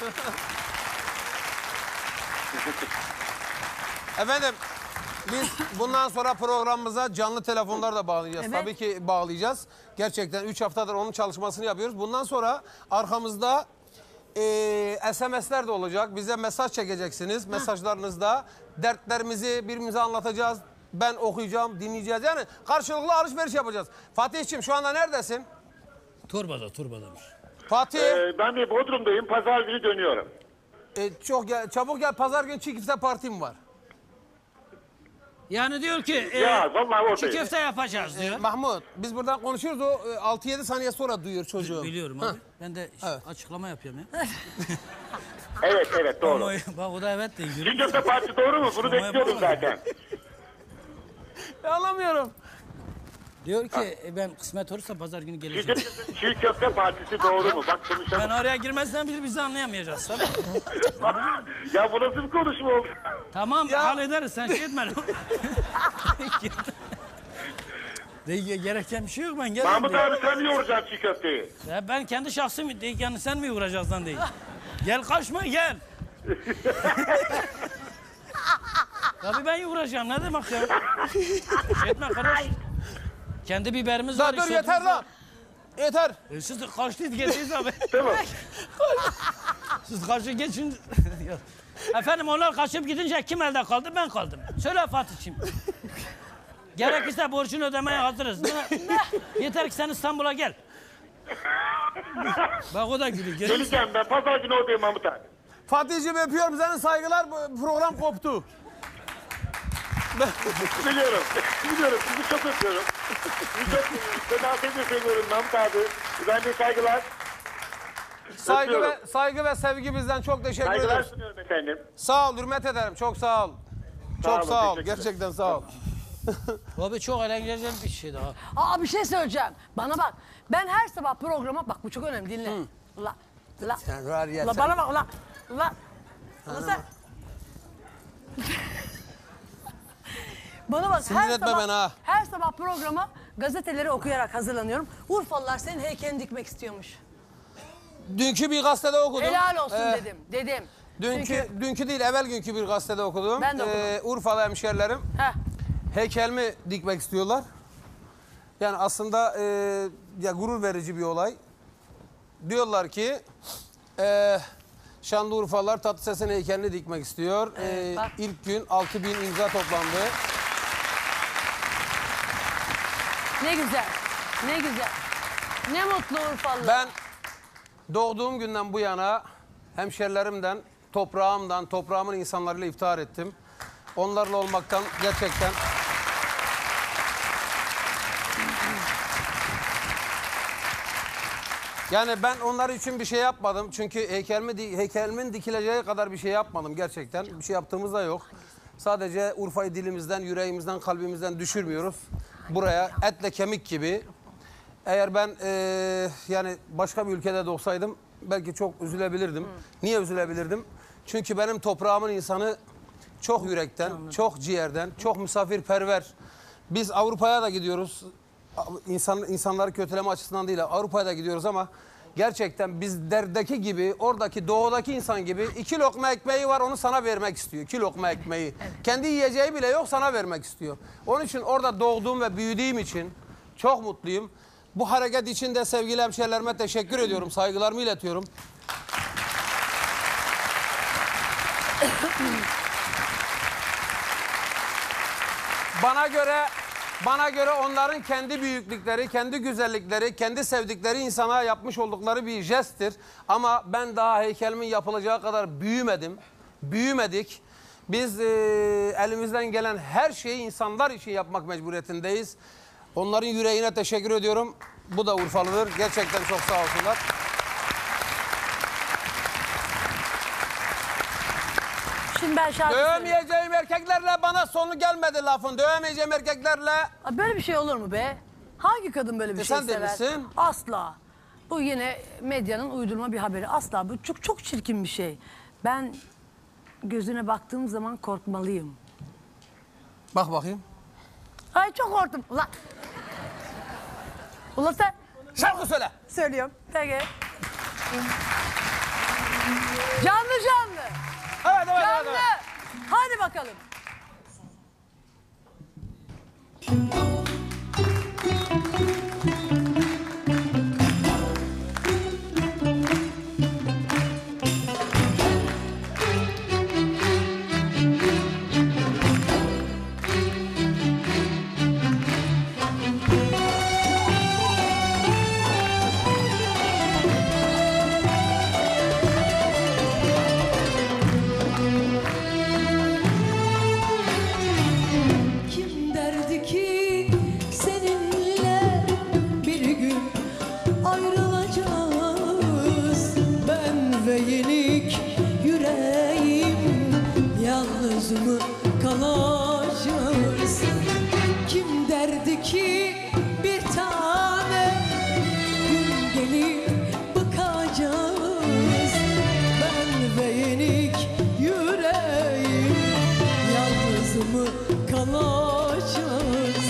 Efendim biz bundan sonra programımıza canlı telefonlar da bağlayacağız. Evet. Tabii ki bağlayacağız. Gerçekten 3 haftadır onun çalışmasını yapıyoruz. Bundan sonra arkamızda SMS'ler de olacak. Bize mesaj çekeceksiniz. Mesajlarınızda dertlerimizi birbirimize anlatacağız. Ben okuyacağım, dinleyeceğiz. Yani karşılıklı alışveriş yapacağız. Fatih'ciğim şu anda neredesin? Turbadamış. Fatih, Ben de Bodrum'dayım, pazar günü dönüyorum. çabuk gel. Pazar günü çiğ köfte partim var. Yani diyor ki Ya vallahi çiğ oradayım. köfte yapacağız diyor. Mahmut, biz buradan konuşuyoruz. O 6-7 saniye sonra duyuyor çocuğum. Biliyorum abi. Ben de Evet. açıklama yapıyorum ya. Evet doğru. Ama bak o da evet diyor. Çiğ köfte parti doğru mu? Bunu bekliyordum zaten. Anlamıyorum. Diyor ki ben kısmet olursa pazar günü geleceğim. Çiğ köfte partisi doğru mu? Bak Ben konuşalım. oraya girmezsem bizi anlayamayacağız tabii. Ya bu nasıl bir konuşma oldu? Tamam hallederiz sen şey etme. Gereken bir şey yok ben gelirim. Mahmut diyor. abi sen mi yoğuracaksın çiğ köfteyi? Ya ben kendi şahsım yani sen mi uğraşacaksın değil. Gel kaçma gel. Tabii ben uğraşacağım ne demek ya. Şey etme kardeş. Kendi biberimiz var. Dur işletimiz yeter var. lan. Yeter. Siz kaçtıydı geçtiniz abi. Tamam. Siz karşı geçin. Efendim onlar kaçıp gidince kim elde kaldı? Ben kaldım. Söyle Fatih'ciğim. Gerekirse borcunu ödemeye hazırız. Yeter ki sen İstanbul'a gel. Bak o da gülüyor. Geleceğim ben. Pazar günü oradayım Mahmut abi. Fatih'ciğim öpüyorum seni saygılar. Bu program koptu. Biliyorum. Biliyorum. Sizi çok öpüyorum. Sizi çok Sedat'ı da seviyorum Mahmut abi. Ben de saygılar. Saygı ve sevgi bizden çok teşekkür Saygılar ederiz. sunuyorum efendim. Sağ ol, hürmet ederim. Çok sağ ol. Çok olun, sağ ol. teşekkür ederim. Gerçekten sağ ol. Abi çok eğlenceli bir şey daha. Aa bir şey söyleyeceğim. Bana bak. Ben her sabah programa bak bu çok önemli dinle. La. Sen var ya La sen. bana bak la. La sen. Bana bak Sinir etme beni ha. her sabah programa gazeteleri okuyarak hazırlanıyorum. Urfalılar senin heykelini dikmek istiyormuş. Dünkü bir gazetede okudum. Helal olsun Ee, dedim. Dünkü değil, evvel günkü bir gazetede okudum. Ben de okudum. Urfalı hemşerilerim Heh. heykelimi dikmek istiyorlar. Yani aslında ya gurur verici bir olay. Diyorlar ki Şanlıurfalılar Tatlıses'in heykelini dikmek istiyor. Evet, bak. İlk gün 6000 imza toplandı. Ne güzel. Ne güzel. Ne mutlu Urfalılar. Ben doğduğum günden bu yana hemşerilerimden, toprağımdan, toprağımın insanlarıyla iftihar ettim. Onlarla olmaktan gerçekten... Yani ben onlar için bir şey yapmadım. Çünkü heykelimin dikileceği kadar bir şey yapmadım gerçekten. Bir şey yaptığımız da yok. Sadece Urfa'yı dilimizden, yüreğimizden, kalbimizden düşürmüyoruz. Buraya etle kemik gibi. Eğer ben yani başka bir ülkede de olsaydım belki çok üzülebilirdim. Niye üzülebilirdim? Çünkü benim toprağımın insanı çok yürekten, çok ciğerden, çok misafirperver. Biz Avrupa'ya da gidiyoruz. İnsanları kötüleme açısından değil, Avrupa'ya da gidiyoruz ama gerçekten bizlerdeki gibi, oradaki doğudaki insan gibi 2 lokma ekmeği var, onu sana vermek istiyor. 2 lokma ekmeği. Evet. Kendi yiyeceği bile yok, sana vermek istiyor. Onun için orada doğduğum ve büyüdüğüm için çok mutluyum. Bu hareket için de sevgili hemşehrilerime teşekkür ediyorum, saygılarımı iletiyorum. Bana göre onların kendi büyüklükleri, kendi güzellikleri, kendi sevdikleri insana yapmış oldukları bir jesttir. Ama ben daha heykelimin yapılacağı kadar büyümedik. Biz elimizden gelen her şeyi insanlar için yapmak mecburiyetindeyiz. Onların yüreğine teşekkür ediyorum. Bu da Urfalıdır. Gerçekten çok sağ olsunlar. Şimdi ben şarkı Dövemeyeceğim erkeklerle bana sonu gelmedi lafın. Dövemeyeceğim erkeklerle. Böyle bir şey olur mu be? Hangi kadın böyle bir şey sen sever? demişsin. Asla. Bu yine medyanın uydurma bir haberi. Asla. Bu çok çok çirkin bir şey. Ben gözüne baktığım zaman korkmalıyım. Bak bakayım. Ay çok korktum. Ulan. Ulan sen. Şarkı söyle. Söylüyorum. Peki. Canlı canlı. Evet. Canlı. Hadi bakalım. kalacağız. Kim derdi ki bir tane gün gelip bakacağız. Ben ve yenik yüreğim yalnız mı kalacağız?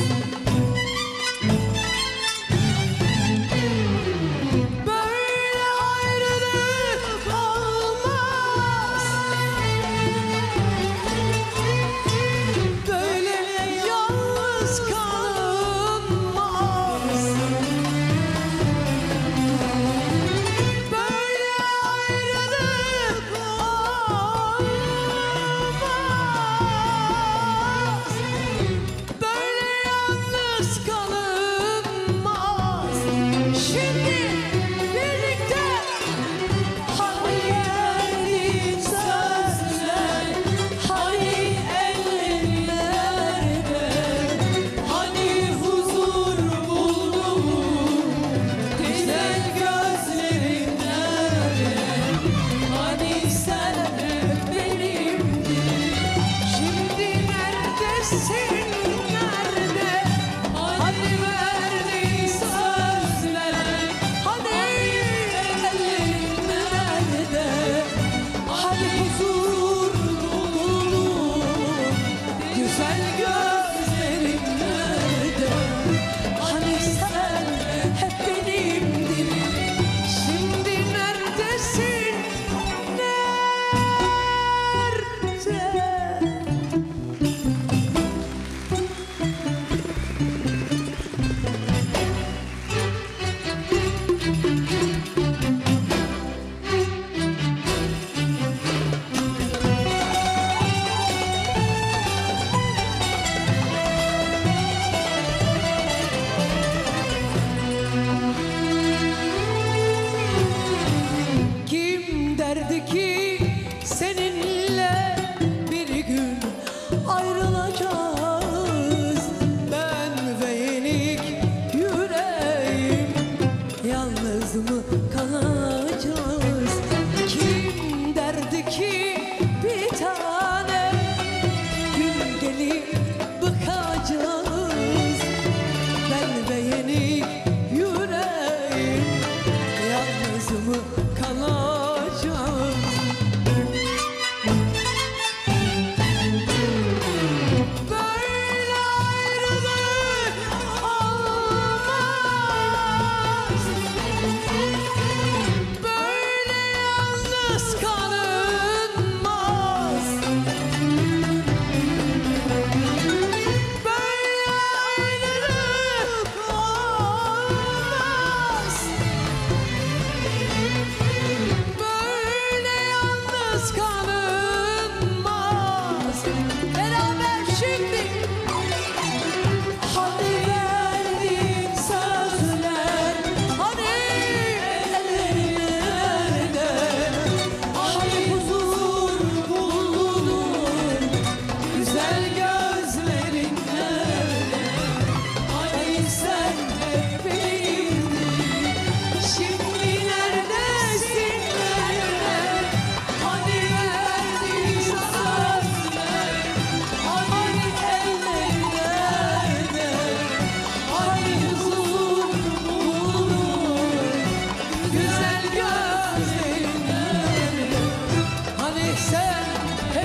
Böyle ayrılık olmaz.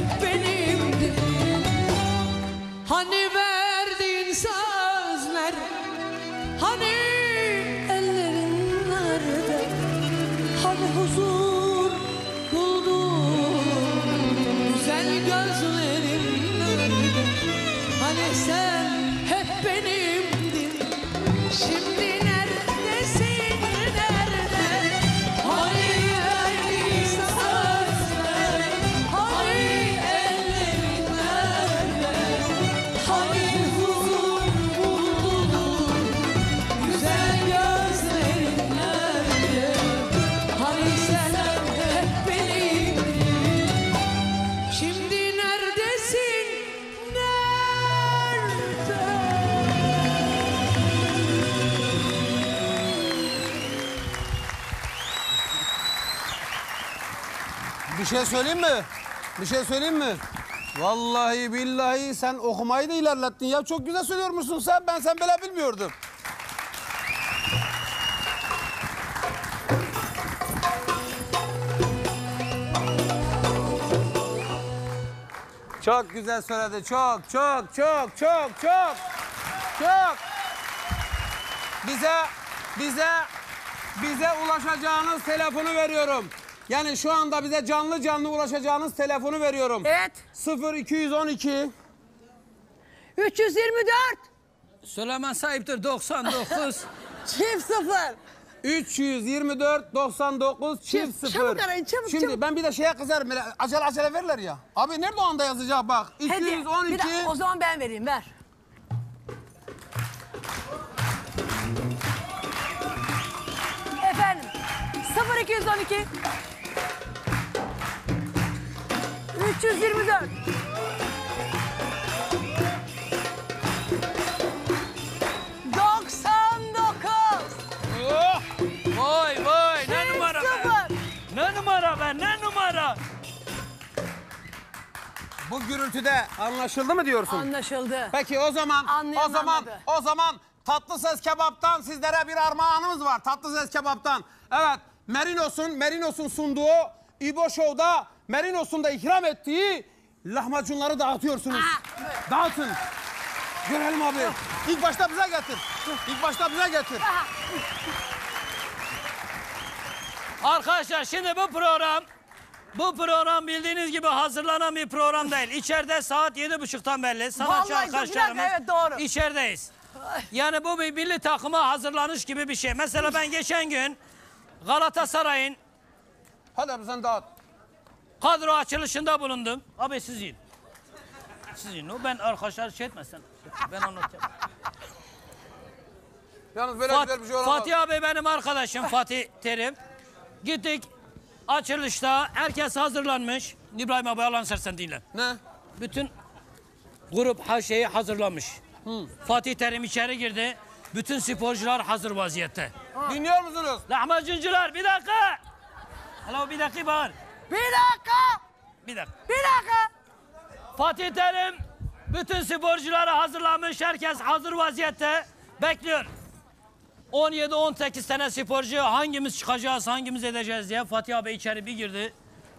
hep benimdi. Hani verdiğin sözler, hani ellerin nerede? Hani huzur buldun, güzel gözlerin nerede? Hani sen hep benimdin, şimdi neredesin, nerede? Hani verdiğin sözler, hani ellerin nerede? Hani huzur buldun, güzel gözlerin nerede? Hani sen hep benimdin, şimdi neredesin, nerede? Bir şey söyleyeyim mi? Bir şey söyleyeyim mi? Vallahi billahi sen okumayı da ilerlettin ya. Çok güzel söylüyormuşsun sen. Ben sen böyle bilmiyordum. Çok güzel söyledi. Çok. Bize ulaşacağınız telefonu veriyorum. Yani şu anda bize canlı ulaşacağınız telefonu veriyorum. Evet. 0212 324 Süleyman sahiptir 99. çift 0. 324 99 çift 0. Çabuk arayın, çabuk, Şimdi çabuk. ben bir de şeye kızarım. Böyle acele verirler ya. Abi nerede o anda yazacak bak. Hadi. 212 Bir dakika, o zaman ben vereyim, ver. Efendim 0212 324 99 Oh! Vay ne çift numara be? 0. Ne numara be ne numara? bu gürültüde anlaşıldı mı diyorsun? Anlaşıldı. Peki o zaman Anlayan anladı. o zaman Tatlı Ses Kebap'tan sizlere bir armağanımız var. Tatlı Ses Kebap'tan. Evet, Merinos'un sunduğu İbo Show'da Merinos'un da ikram ettiği lahmacunları dağıtıyorsunuz. Dağıtın. Görelim abi. İlk başta bize getir. Arkadaşlar şimdi bu program bildiğiniz gibi hazırlanan bir program değil. İçeride saat 7.30'dan belli. Sanatçı Vallahi bir arkadaşlarımız dakika, evet, doğru. içerideyiz. Yani bu bir milli takıma hazırlanış gibi bir şey. Mesela ben geçen gün Galatasaray'ın Hadi abi sen dağıt. kadro açılışında bulundum. Abi siz yiyin. Siz yiyin. Ben arkadaşlar şey etmezsen. Ben anlatacağım. Yalnız böyle güzel bir şey olamaz. Fatih abi benim arkadaşım Fatih Terim. Gittik açılışta herkes hazırlanmış. İbrahim abi Allah'ın sersen dinle. Ne? Bütün grup her şeyi hazırlamış. Fatih Terim içeri girdi. Bütün sporcular hazır vaziyette. Dinliyor musunuz? Lahmacuncular bir dakika. Alo bir dakika bağır. Bir dakika. Bir dakika. Bir dakika. Fatih Terim bütün sporcuları hazırlamış. Herkes hazır vaziyette bekliyor. 17-18 tane sporcu hangimiz çıkacağız, hangimiz edeceğiz diye Fatih abi içeri bir girdi.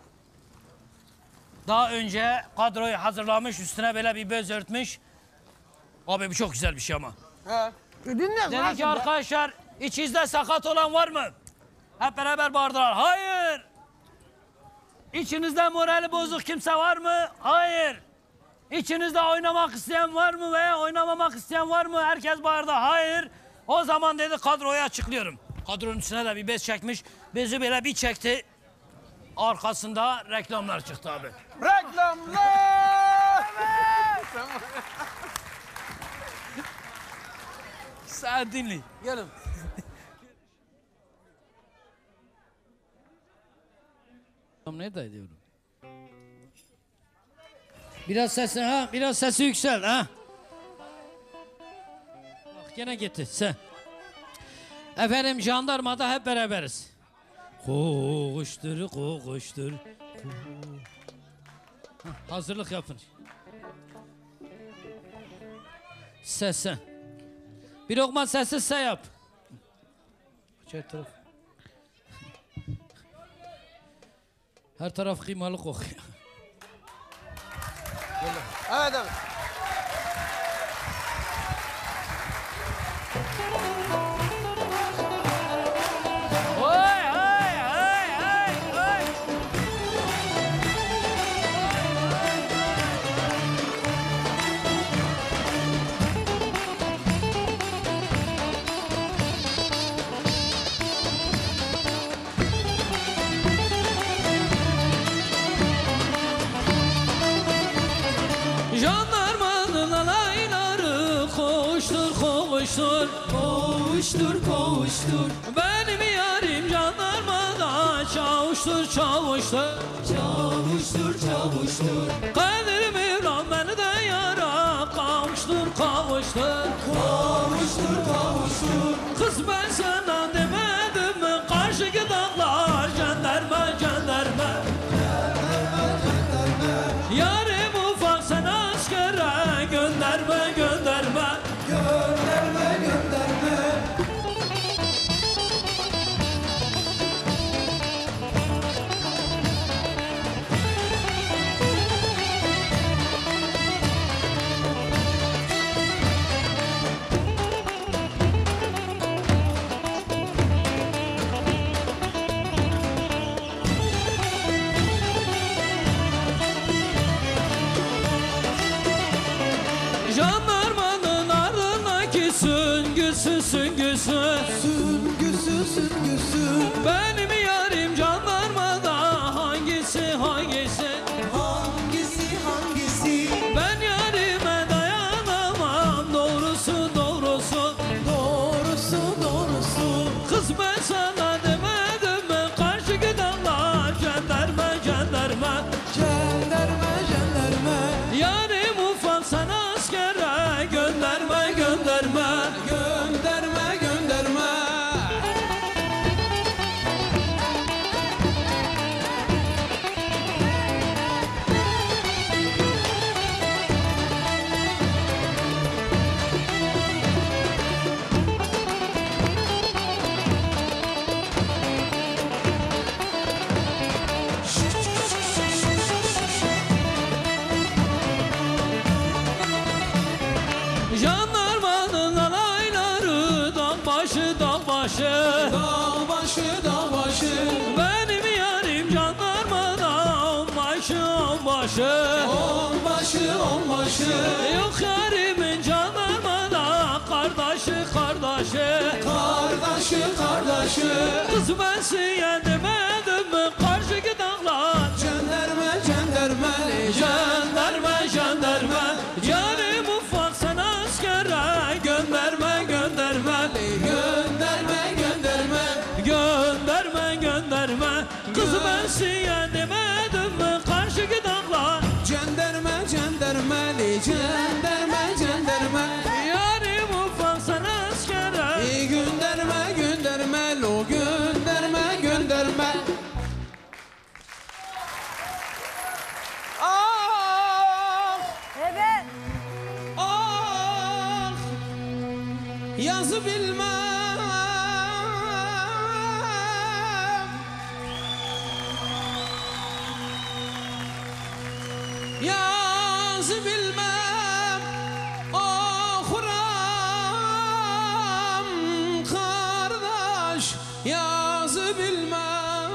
Daha önce kadroyu hazırlamış, üstüne böyle bir bez örtmüş. Abi bu çok güzel bir şey ama. He. Dinle. Dedi ki arkadaşlar içinizde sakat olan var mı? Hep beraber bağırdılar. Hayır. İçinizde morali bozuk kimse var mı? Hayır. İçinizde oynamak isteyen var mı veya oynamamak isteyen var mı? Herkes bağırdı. Hayır. O zaman dedi kadroyu açıklıyorum. Kadronun üstüne de bir bez çekmiş. Bezi böyle bir çekti. Arkasında reklamlar çıktı abi. Reklamlar! Sen dinle. Gelin. Nerede diyorum? Biraz sesi yüksel ha. Bak gene gitti sen. Efendim jandarmada hep beraberiz. Koğuştur, koğuştur. Hazırlık yapın. Ses sen. Bir lokma sessiz sen yap. Her taraf. Her taraf kıymalı kokuyor. Evet evet. Oy oy oy oy oy. Jandarmanın alayları koştur koştur. Koştur koştur. Benim yarim jandarmada çavuştur çavuştur. Çavuştur çavuştur. Kadir Mevlam beni de yara kavuştur kavuştur. Kavuştur kavuştur. Kız ben sana demedim mi karşıki dağlar jandarma jandarma. Yarim ufak sen askere gönderme gönderme. Gönderme gönderme. Jandarmanın ardındaki süngüsü süngüsü. Süngüsü süngüsü. Benim yarim jandarmada hangisi hangisi? Hangisi hangisi? Ben yarime dayanamam doğrusu doğrusu. Doğrusu doğrusu. Kız ben sana demedim mi karşıki dağlar jandarma jandarma. Jandarma jandarma. Yarim ufak sana askere gönderme gönderme. Gönderme gönderme. Jandarmanın alayları dağ başı dağ başı. Dağ başı dağ başı. Benim yarim jandarmada onbaşı onbaşı. Onbaşı onbaşı. Yok yarimin jandarmada kardeşi kardeşi. Kardeşi kardeşi. Kız ben size demedim mi karşıki dağlar. Jandarma jandarma. Jandarma jandarma. Yarim ufak sen askere gönderme gönderme. Gönderme gönderme. Gönderme gönderme. Kız ben size demedim mi karşıki dağlar. Jandarma jandarma. Jandarma jandarma. Yarim ufak sen askere gönderme gönderme. Lo gönderme gönderme. Ah! Evet. Ah! Yazı bilmem. Yazı bilmem. Okuram kardeş. Yazı bilmem.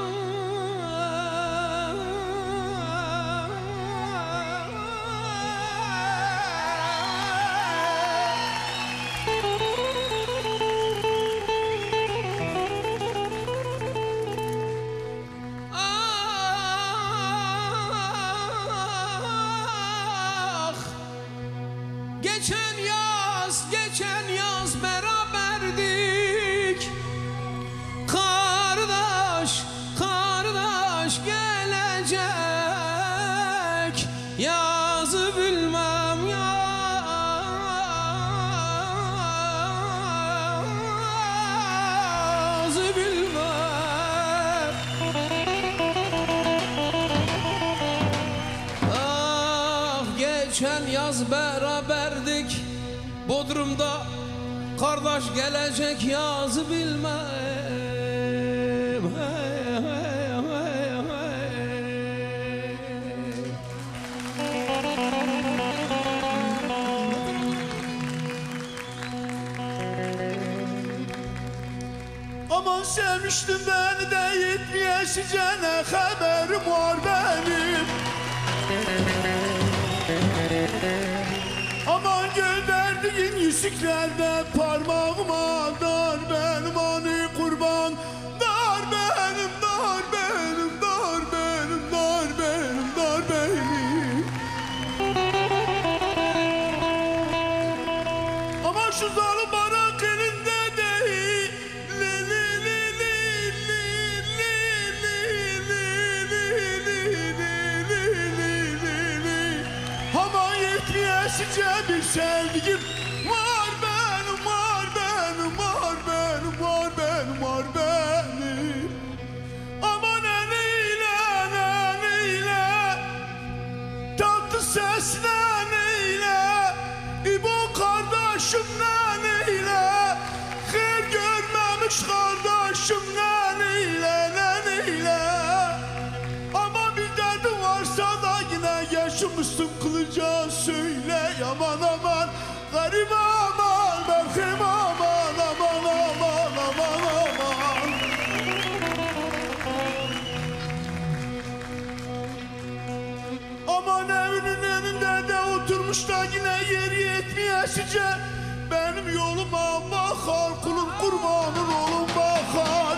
Ah! Geçen yaz beraberdik. Kardeş, kardeş gelecek. Yazı bilmem yazı bilmem. Ah, geçen yaz beraberdik Bodrum'da. Kardeş gelecek yazı bilmem. Hey, hey, hey, hey. Aman sevmiştin beni de yetmeyesice ne haberim var benim. Aman gönderdiğin yüzüklerde parmağıma dar benim hani kurban. Dar benim, dar benim, dar benim, dar benim, dar benim. Ama şu zalim barak elinde değil. Li li li li li li li li li li li. Aman yetmeyesice bir sevdiğim var benim, var benim, var benim, var benim, var benim. Aman eliyle, eliyle, tatlı sesle neyle, İbo kardeşim neyle, her görmemiş kardeşim neyle, neyle. Ama bir derdin varsa da yine yaşamışsın kılıca söyle. Aman aman, garip aman, bakayım aman, aman aman, aman aman. Aman evinin önünde de oturmuş da yine yeri yetmeyesice benim yoluma bakar, kulun kurbanın oğlum bakar.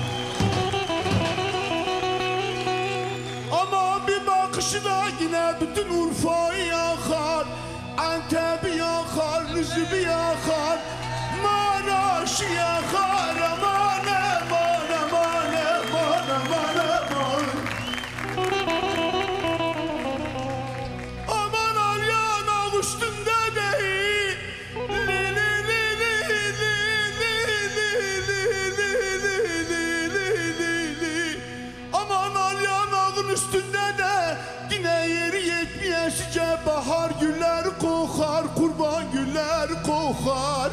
Ama bir bakışı da yine bütün Urfa'yı yakar, Antep'i yakar, Nizip'i yakar, Maraş'ı yakar. Aman aman aman aman aman aman. Aman alyan ağ üstünde değil. Li li li li li li li li li li li. Aman alyan ağın üstünde de yine yeri yetmeyesice bahar güller kokar, kurban güller kokar.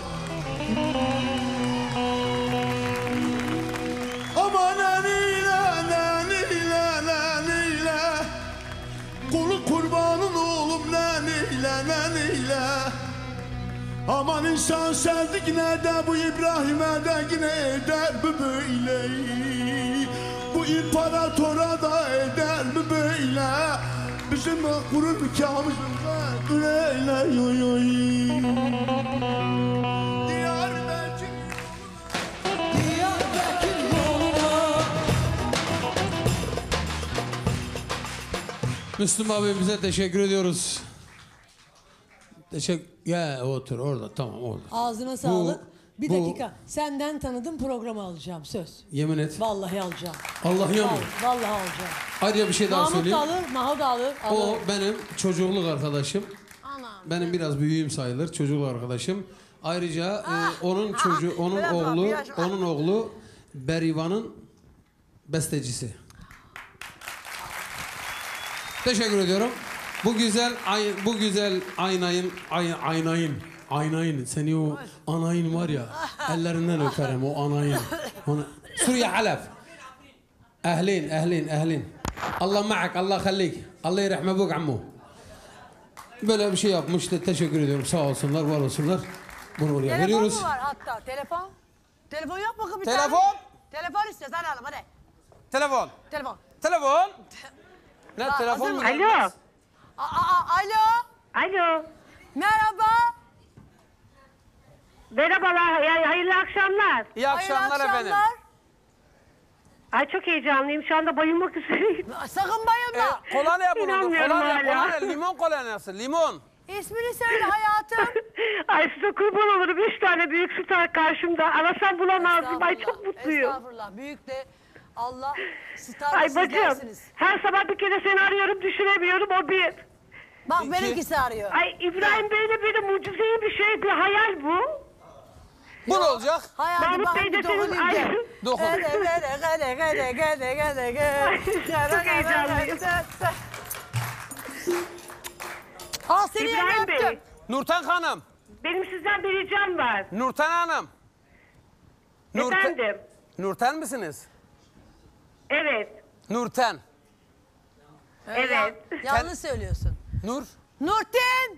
Aman neniyle, neniyle, neniyle, kulu kurbanın oğlum neniyle, neniyle. Aman insan sevdik yine de bu İbrahim'e de yine eder mi böyle? Bu imparatora da eder mi böyle? Bizim kurun nikahımızda öyle yoy yoy. Diyarbakır yoluna. Müslüm abimize teşekkür ediyoruz. Ya otur orada, tamam orada. Ağzına sağlık. Bir dakika. Senden tanıdım, programı alacağım söz. Yemin et. Vallahi alacağım. Allah'ya mı? Vallahi alacağım. Ayrıca bir şey daha Mahmut da söyleyeyim. alır, Mahmut da alır. O benim çocukluk arkadaşım. Anam. Benim biraz büyüğüm sayılır, çocukluk arkadaşım. Ayrıca onun çocuğu, onun oğlu Berivan'ın bestecisi. Teşekkür ediyorum. Bu güzel aynayın. Seni o anayın var ya, ellerinden öperim o anayın. Suriye Halep. Ehlin. Allah ma'ak, Allah hallik. Allah yerahme buk ammu. Böyle bir şey yapmıştı. Teşekkür ediyorum. Sağ olsunlar, var olsunlar. Bunu oraya veriyoruz. Telefon mu var hatta? Telefon? Telefon yok mu bir Telefon? tane? Telefon istiyoruz. Hadi alalım hadi. Telefon. Ne Ha, telefon hazır mu? mı? Alo. Alo. Alo. Merhaba. Merhabalar. Hayırlı akşamlar. İyi akşamlar efendim. Ay çok heyecanlıyım. Şu anda bayılmak üzereyim. Sakın bayılma. Kolonya bulundu. İnanmıyorum hala. Limon kolonyası. Limon. İsmini söyle hayatım. Ay size kurban olurum. 3 tane büyük süper karşımda. Arasam bulamazdım. Ay çok mutluyum. Estağfurullah. Büyük de Allah starda Ay sizlersiniz. bacım. Her sabah bir kere seni arıyorum. Düşüremiyorum. O bir. Bak benimkisi arıyor. Ay İbrahim Bey'le böyle mucizevi bir şey. Bir hayal bu. Bu ne olacak? Hayatım Mahmut bak Bey de bir senin... dokunayım Ay, gel. Dokun. çok heyecanlıyım. Al seni yerine İbrahim Bey. öptüm. Nurten Hanım. Benim sizden bir ricam var. Nurten Hanım. Efendim. Nurten misiniz? Evet. Nurten. Evet. Yanlış söylüyorsun. Nur. Nurten.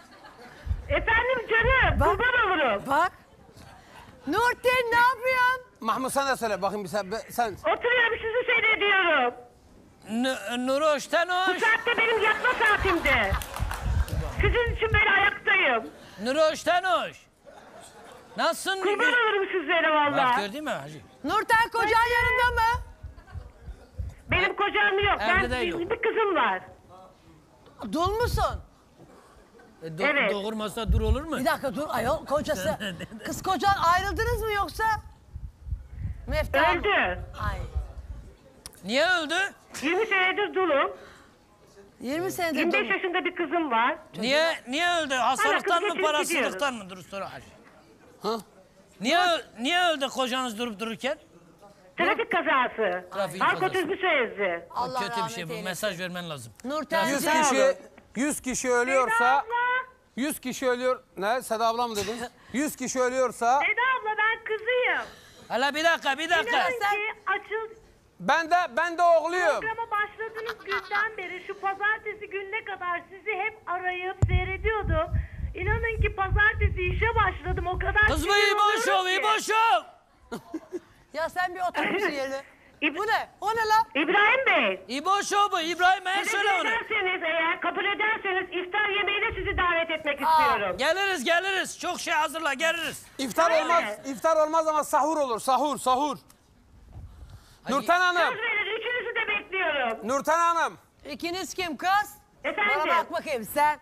Efendim canım. Bak. Kurban olurum. Bak. Nurten ne yapıyorsun? Mahmut sen de söyle bakayım bir sen. Oturuyorum sizi seyrediyorum. Nuroş, Bu Tenoş. saatte benim yatma saatimde. Sizin için böyle ayaktayım. Nuroş, Tenoş. Nasılsın? Kurban olurum sizlere Bak valla. gördün mü hacı? Nurten kocan yanında mı? Benim kocam yok. Evde de yok. Bir kızım var. Dul musun? Evet. Doğurmasa dur olur mu? Bir dakika dur ayol kocası. Kız kocan ayrıldınız mı yoksa? Mefta mı? Öldü. Ay. Niye öldü? 20 senedir dulum. 20 senedir 25 dul. yaşında bir kızım var. Niye öldü? Hastalıktan Hala mı, kız parasızlıktan mı? Dur sonra hacı. Ha? Niye öldü kocanız durup dururken? Trafik kazası. Trafik Halk kazası. otobüsü ezdi. Allah Kötü bir rahmet şey bu. eylesin. Mesaj vermen lazım. 100 Nurten'ciğim. kişi 100 kişi ölüyorsa abla. 100 kişi ölüyor. Ne? Seda abla mı dedin? 100 kişi ölüyorsa Eda abla ben kızıyım. Hala bir dakika. İnanın ki ben de oğluyum. programa başladığınız günden beri şu pazartesi gününe kadar sizi hep arayıp seyrediyordum. İnanın ki pazartesi işe başladım o kadar Kız mı sinir İboş oluyorum ol, ki. İboş ol. Ya sen bir otur musun yerine? Bu ne? O ne lan? İbrahim Bey. İboş ol bu. İbrahim'e söyle onu. ederseniz eğer kabul ederseniz iftar yemeğine sizi davet etmek istiyorum. Geliriz. Çok şey hazırla, geliriz. İftar olmaz ama sahur olur. Sahur. Nurten Hanım. Söz verin üçünüzü de bekliyorum. Nurten Hanım. İkiniz kim kız? Efendim? Bana bak bakayım sen.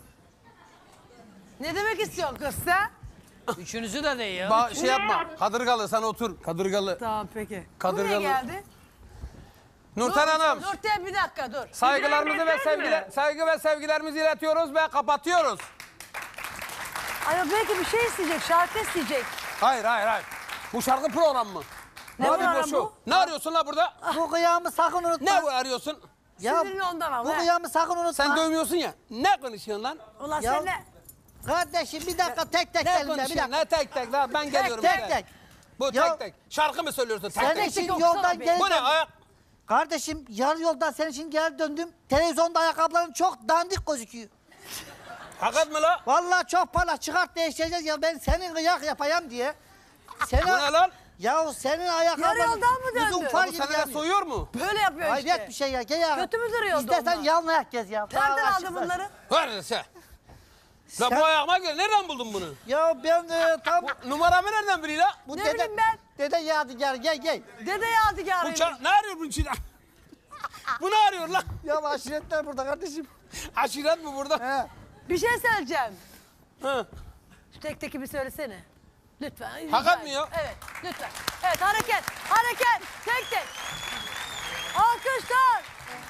Ne demek istiyorsun kız sen? Üçünüzü de değil ya. Şey yapma. Kadırgalı sen otur. Kadırgalı. Tamam peki. Kadırgalı. Buraya geldi. Nurten Hanım. Nurten bir dakika dur. Saygılarımızı ve saygı ve sevgilerimizi iletiyoruz ve kapatıyoruz. Ay belki bir şey isteyecek, şarkı isteyecek. Hayır. Bu şarkı programı mı? Ne Hadi programı boşu. bu? Ne arıyorsun la burada? Bu kıyamı sakın unutma. Ne arıyorsun? Ya, Sinirini ondan al. bu he. kıyamı sakın unutma. Sen dövmüyorsun ya. Ne konuşuyorsun lan? Ulan Ya, sen ne? Kardeşim bir dakika tek Ne elimde bir konuşuyorsun? dakika. Ne tek la? Ben geliyorum. Tek. Bu Ya- tek. Şarkı mı söylüyorsun? Tek Senin tek. için okusana yoldan be. geri Bu ne döndüm. ayak? Kardeşim yarı yoldan senin için geri döndüm. Televizyonda ayakkabıların çok dandik gözüküyor. Hakikat mı la? Vallahi çok parlak çıkart değiştireceğiz ya ben senin kıyak yapayım diye. Bu ne lan? Ya senin ayakkabıların Yarı yoldan mı döndü? uzun far Bu gibi seni de yani. soyuyor mu? Böyle yapıyor işte. Hayret bir şey ya. Gel ya. Kötü mü duruyordu İstersen onlar? yalın ayak gez ya. Nereden Vallahi aldın çıkar. bunları? Ver sen. La Sen- bu ayağıma gel. Nereden buldun bunu? Ya ben tam Numaramı nereden biliyor la? bu Ne dede, bileyim ben? Dede yadigar gel. Dede yadigarıymış. Ne arıyor bunun için? Bu ne arıyor lan? Ya aşiretler burada kardeşim. Aşiret mi burada? He. Bir şey söyleyeceğim. Hı. Şu tek bir söylesene. Lütfen. Hakikat mi ya? Evet lütfen. Evet hareket. Tek. Alkışlar.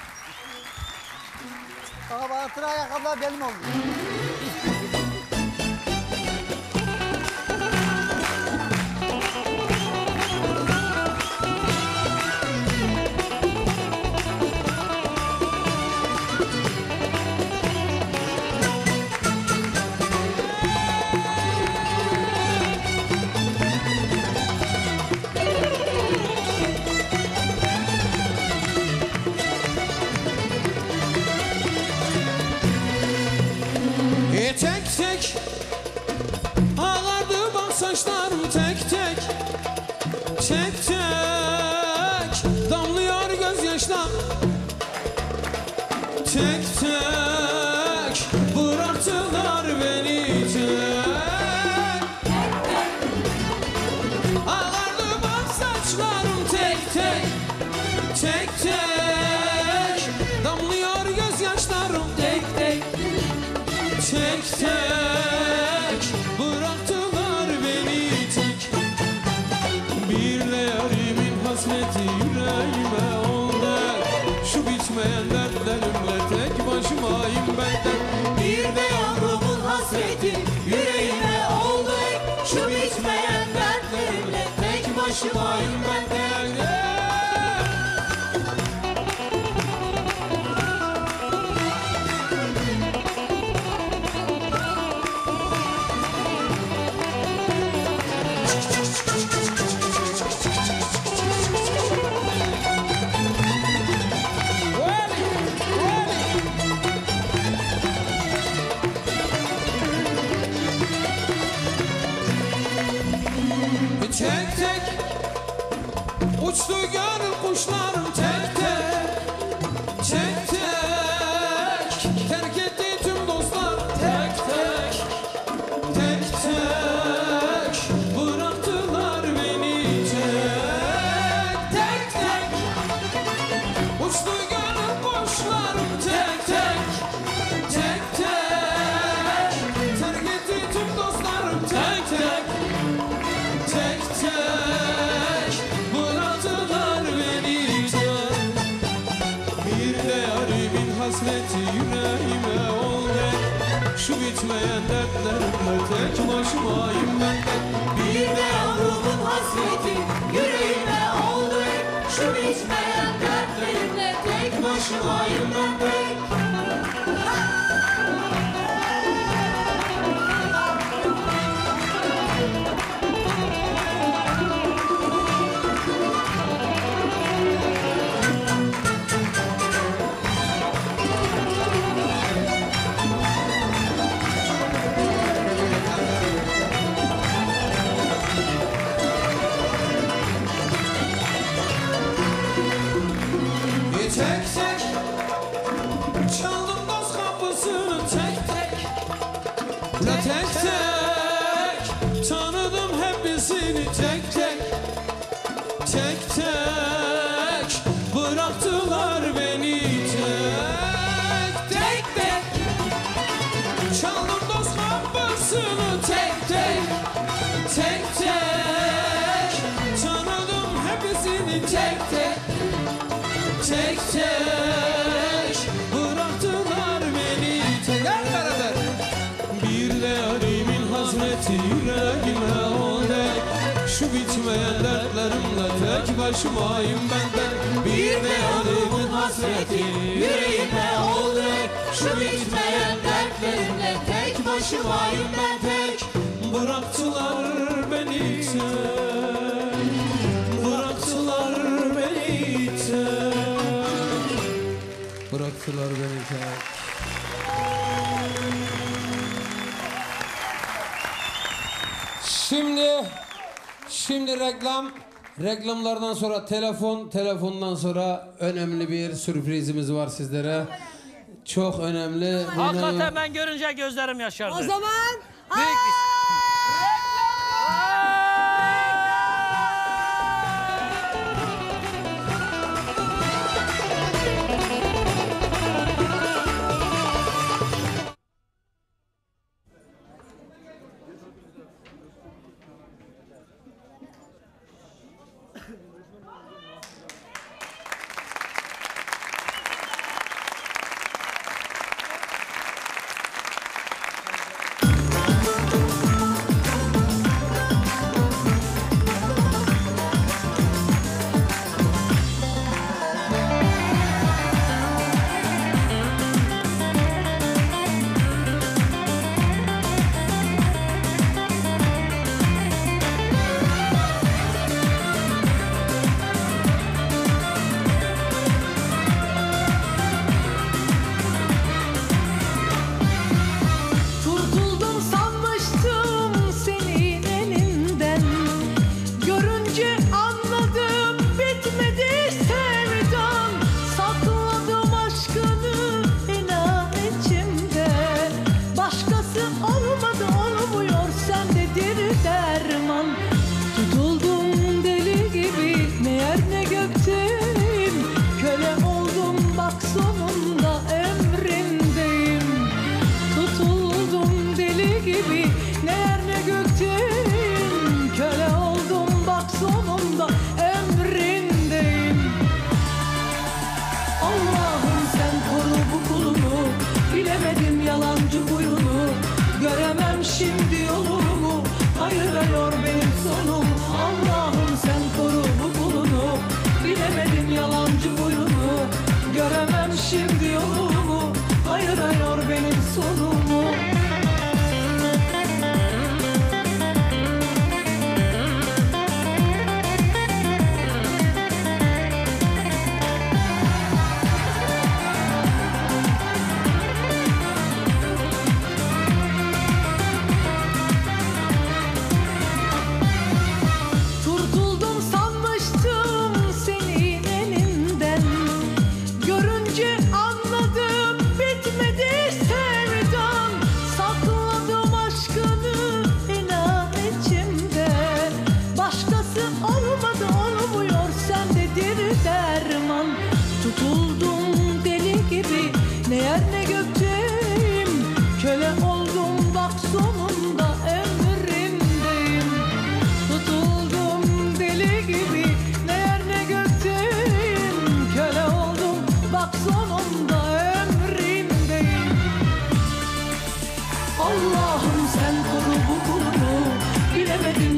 Bana batır ayakkabılar benim oldu. Tek ağardı bak saçlarım tek tek damlıyor gözyaşlar tek bıraktılar beni tek ağardı bak saçlarım tek damlıyor gözyaşlarım tek bıraktılar beni tek bir de yarimin hasreti yüreğime oldu şu bitmeyen dertlerimle tek başımayım benden bir de yavrumun hasreti yüreğime oldu şu bitmeyen dertlerimle tek başımayım benden Şu bitmeyen dertlerimle tek başımayım ben de. Bir de yavrumun hasreti yüreğime oldu hep. Şu bitmeyen dertlerimle tek başımayım ben tek. Tek tek çaldım dost kapısını tek tek. La tek tek tanıdım hepsini tek tek. Tek tek bıraktılar beni tek tek tek. Çaldım dost kapısını tek tek. Tek tek tanıdım hepsini tek tek. Tek tek bıraktılar beni tek beraber. Bir de yarimin hasreti yüreğime oldu. Şu bitmeyen dertlerimle tek başımayım ben de. Bir de yarimin hasreti yüreğime oldu. Şu bitmeyen dertlerimle tek başımayım ben tek. Bıraktılar beni tek. Bıraktılar beni tek. Bıraktılar beni tek. Şimdi reklamlardan sonra telefondan sonra önemli bir sürprizimiz var sizlere. Çok önemli. Hakikaten ben görünce gözlerim yaşardı. O zaman Büyük bir...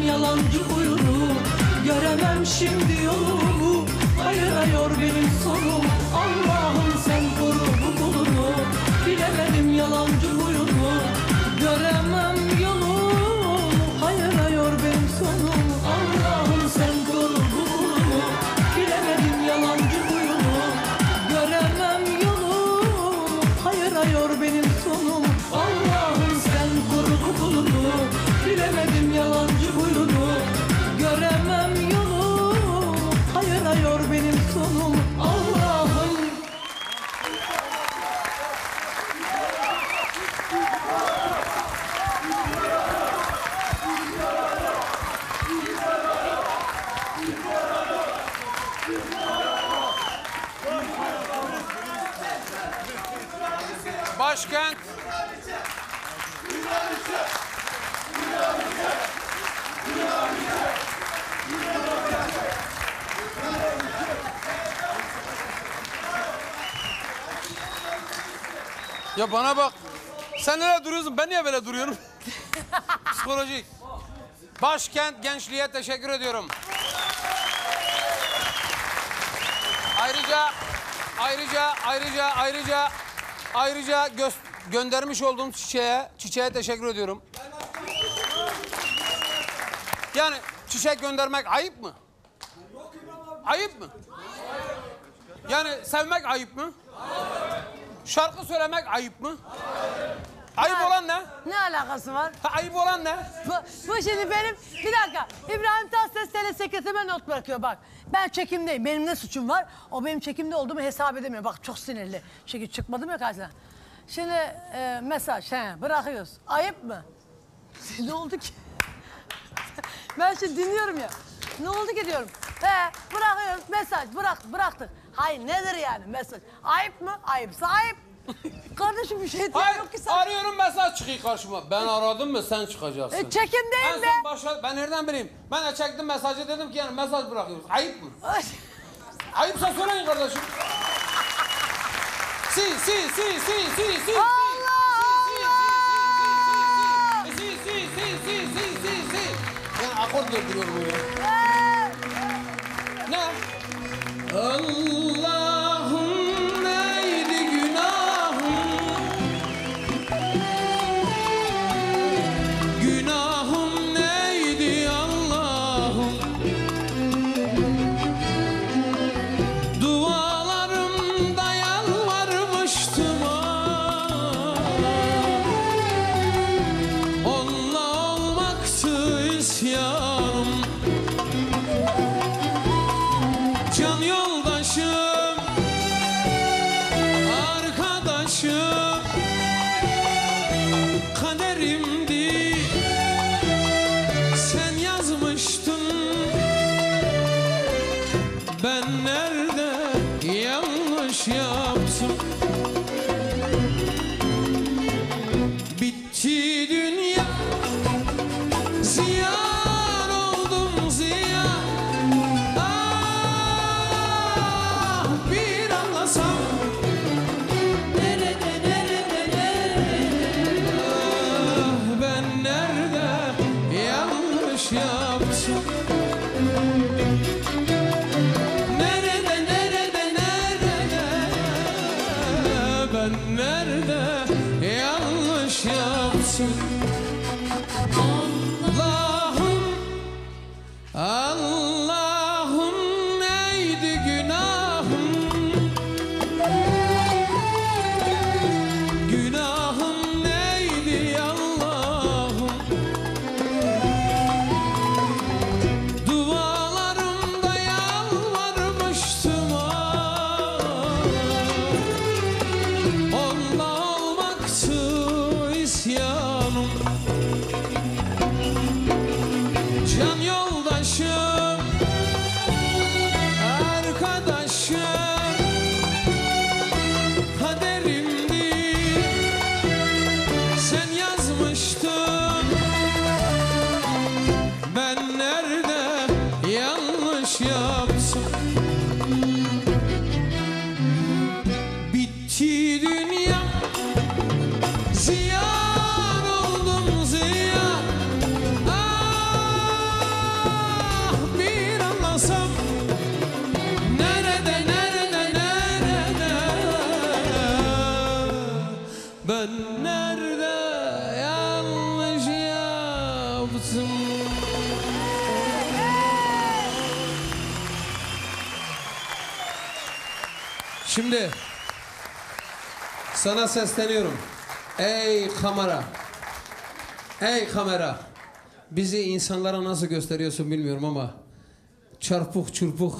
yalancı huyunu. Göremem şimdi yolumu, ayırıyor benim sonum. Allah'ım sen koru bu kulunu. Bilemedim yalancı huyunu. Göremem yolumu, ayırıyor benim sonum. Allah'ım sen koru bu kulunu. Bilemedim yalancı huyunu. Göremem yolumu, ayırıyor benim sonum. Allah'ım sen koru bu kulunu. Bilemedim yalancı huyunu. Göremem yolumu, ayırıyor benim sonum. Allah'ım. Başkent. Ya bana bak. Sen nereye duruyorsun? Ben niye böyle duruyorum? Psikolojik. Başkent Gençliğe teşekkür ediyorum. Ayrıca göndermiş olduğum çiçeğe teşekkür ediyorum. Yani çiçek göndermek ayıp mı? Ayıp mı? Yani sevmek ayıp mı? Şarkı söylemek ayıp mı? Ayıp olan ne? Ne alakası var? Ayıp olan ne? Bu şimdi benim... Bir dakika. İbrahim Tatlıses telesekreterime not bırakıyor bak. Ben çekimdeyim. Benim ne suçum var? O benim çekimde olduğumu hesap edemiyor. Bak çok sinirli. Çünkü çıkmadım ya karşısına. Şimdi mesaj bırakıyoruz. Ayıp mı? Ne oldu ki? Ben şimdi dinliyorum ya. Ne oldu ki diyorum. Bırakıyoruz mesaj bıraktık. Hayır nedir yani mesaj? Ayıp mı? Ayıpsa ayıp. Kardeşim bir şey yok ki sen. Arıyorum mesaj çıkıyor karşıma. Ben aradım mı sen çıkacaksın. Çekimdeyim be. Ben nereden bileyim? Ben de çektim mesajı dedim ki yani mesaj bırakıyoruz. Ayıp mı? Ayıpsa söyleyin kardeşim. Si. Allah Yani akor götürüyorum bu ya. Ne? Allah'ım neydi günahım? Günahım neydi Allah'ım? Dualarımda yalvarmıştım onunla olmaktı isyanım. Can yoldaşım, arkadaşım, kaderimdi. Sen yazmıştın, ben nerede yanlış yaptım? Bitti dünya, ziyan oldum ziyan. Bir anlasam ben nerede yanlış yaptım? Nerede ben nerede yanlış yaptım? Allah'ım neydi günahım? Günahım neydi Allah'ım? Dualarımda yalvarmıştım onunla olmaktı isyanım. ben nerede yanlış yaptım? Şimdi sana sesleniyorum. Ey kamera. Ey kamera. Bizi insanlara nasıl gösteriyorsun bilmiyorum ama çarpık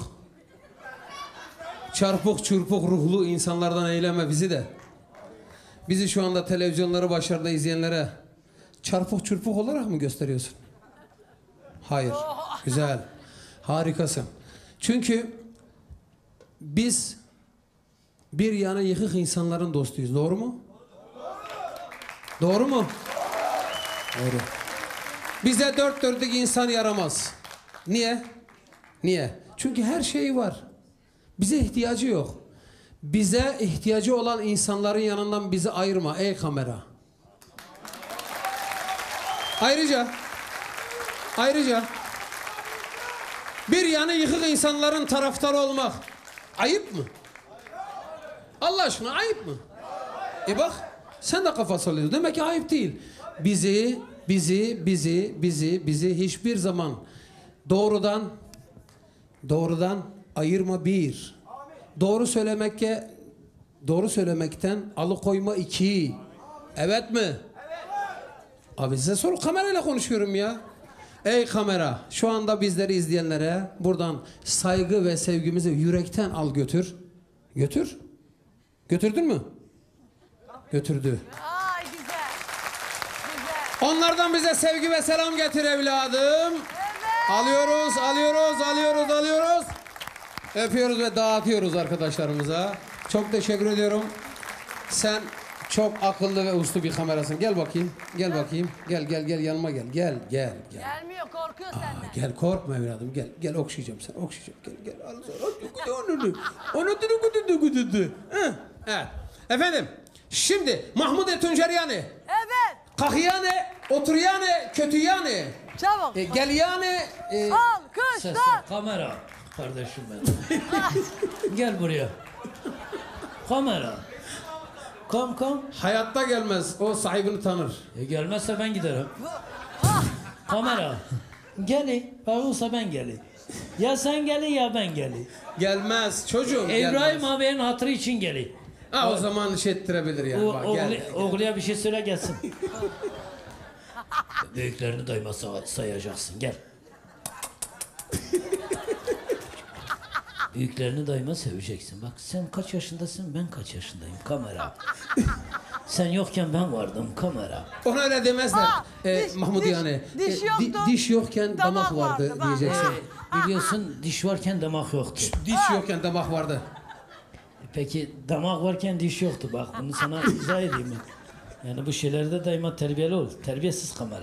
çurpuk ruhlu insanlardan eyleme bizi de. Bizi şu anda televizyonları başarıda izleyenlere çarpık çurpuk olarak mı gösteriyorsun? Hayır. Güzel. Harikasın. Çünkü biz bir yanı yıkık insanların dostuyuz. Doğru mu? Doğru mu? Doğru. Bize dört dörtlük insan yaramaz. Niye? Niye? Çünkü her şey var. Bize ihtiyacı yok. Bize ihtiyacı olan insanların yanından bizi ayırma ey kamera. Ayrıca bir yanı yıkık insanların taraftarı olmak ayıp mı? Allah aşkına ayıp mı? Bak sen de kafa sallıyorsun. Demek ki ayıp değil. Bizi hiçbir zaman doğrudan ayırma bir. Doğru söylemekten alıkoyma iki. Evet mi? Evet. Abi size soru kamerayla konuşuyorum ya. Ey kamera, şu anda bizleri izleyenlere buradan saygı ve sevgimizi yürekten al götür. Götür. Götürdün mü? Götürdü. Ay güzel. Onlardan bize sevgi ve selam getir evladım. Evet. Alıyoruz. Öpüyoruz ve dağıtıyoruz arkadaşlarımıza. Çok teşekkür ediyorum. Sen çok akıllı ve uslu bir kamerasın. Gel bakayım. Gel yanıma gel. Gel. Gelmiyor, korkuyor senden. Gel korkma evladım. Gel okşayacağım seni. Gel. Evet. Efendim. Şimdi Mahmud Tunceriyani. Evet. Kahiyane, oturuyane, kötüyane. Çabuk. Gelyane. Alkışlar. Kamera kardeşim benim. Gel buraya. Kamera. Kom. Hayatta gelmez. O sahibini tanır. Gelmezse ben giderim. Kamera. Geli. Olsa ben geli. Ya sen geli ya ben geli. Gelmez çocuğum. İbrahim abinin hatırı için geli. O zaman şey ettirebilir yani. Gel. Oğluya bir şey söyle gelsin. Büyüklerini doyma sayacaksın. Gel. Büyüklerini daima seveceksin. Bak sen kaç yaşındasın, ben kaç yaşındayım. Kamera. Sen yokken ben vardım. Kamera. Ona öyle demezler. Mahmud yani. Diş yoktu. Diş yokken damak vardı diyeceksin. Biliyorsun diş varken damak yoktu. Diş yokken damak vardı. Peki damak varken diş yoktu. Bak bunu sana izah edeyim ben. Yani bu şeylerde daima terbiyeli ol. Terbiyesiz kamera.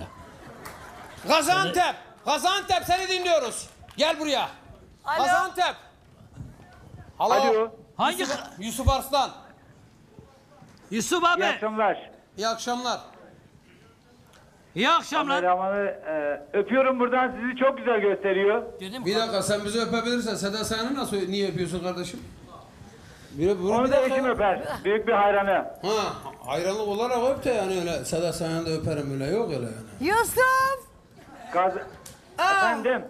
Gaziantep seni dinliyoruz. Gel buraya. Alo. Gaziantep. Alo. Hangi? Yusuf Arslan. Yusuf abi. İyi akşamlar. İyi akşamlar. İyi akşamlar. Kameramanı öpüyorum buradan, sizi çok güzel gösteriyor. Bir dakika sen bizi öpebilirsen Seda Sayan'ı nasıl niye öpüyorsun kardeşim? Onu da eşim öper. Büyük bir hayranı. Hayranlık olarak öp de yani öyle Seda Sayan'ı da öperim öyle yok öyle yani. Yusuf. Efendim.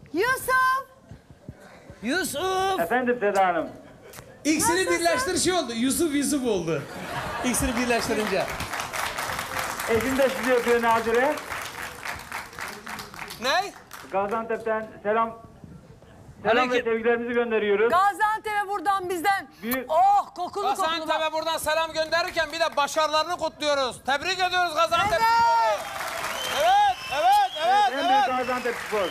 Yusuf. Efendim Seda Hanım. İkisini birleştir şey oldu. Yusuf oldu. İkisini birleştirince. Eşim de sizi öpüyor Nazire. Ne? Gaziantep'ten selam ve sevgilerimizi gönderiyoruz. Gaziantep'e buradan bizden. Büyük- Kokulu. Gaziantep'e buradan selam gönderirken bir de başarılarını kutluyoruz. Tebrik ediyoruz Gaziantep. Evet. En büyük Gaziantep Spor.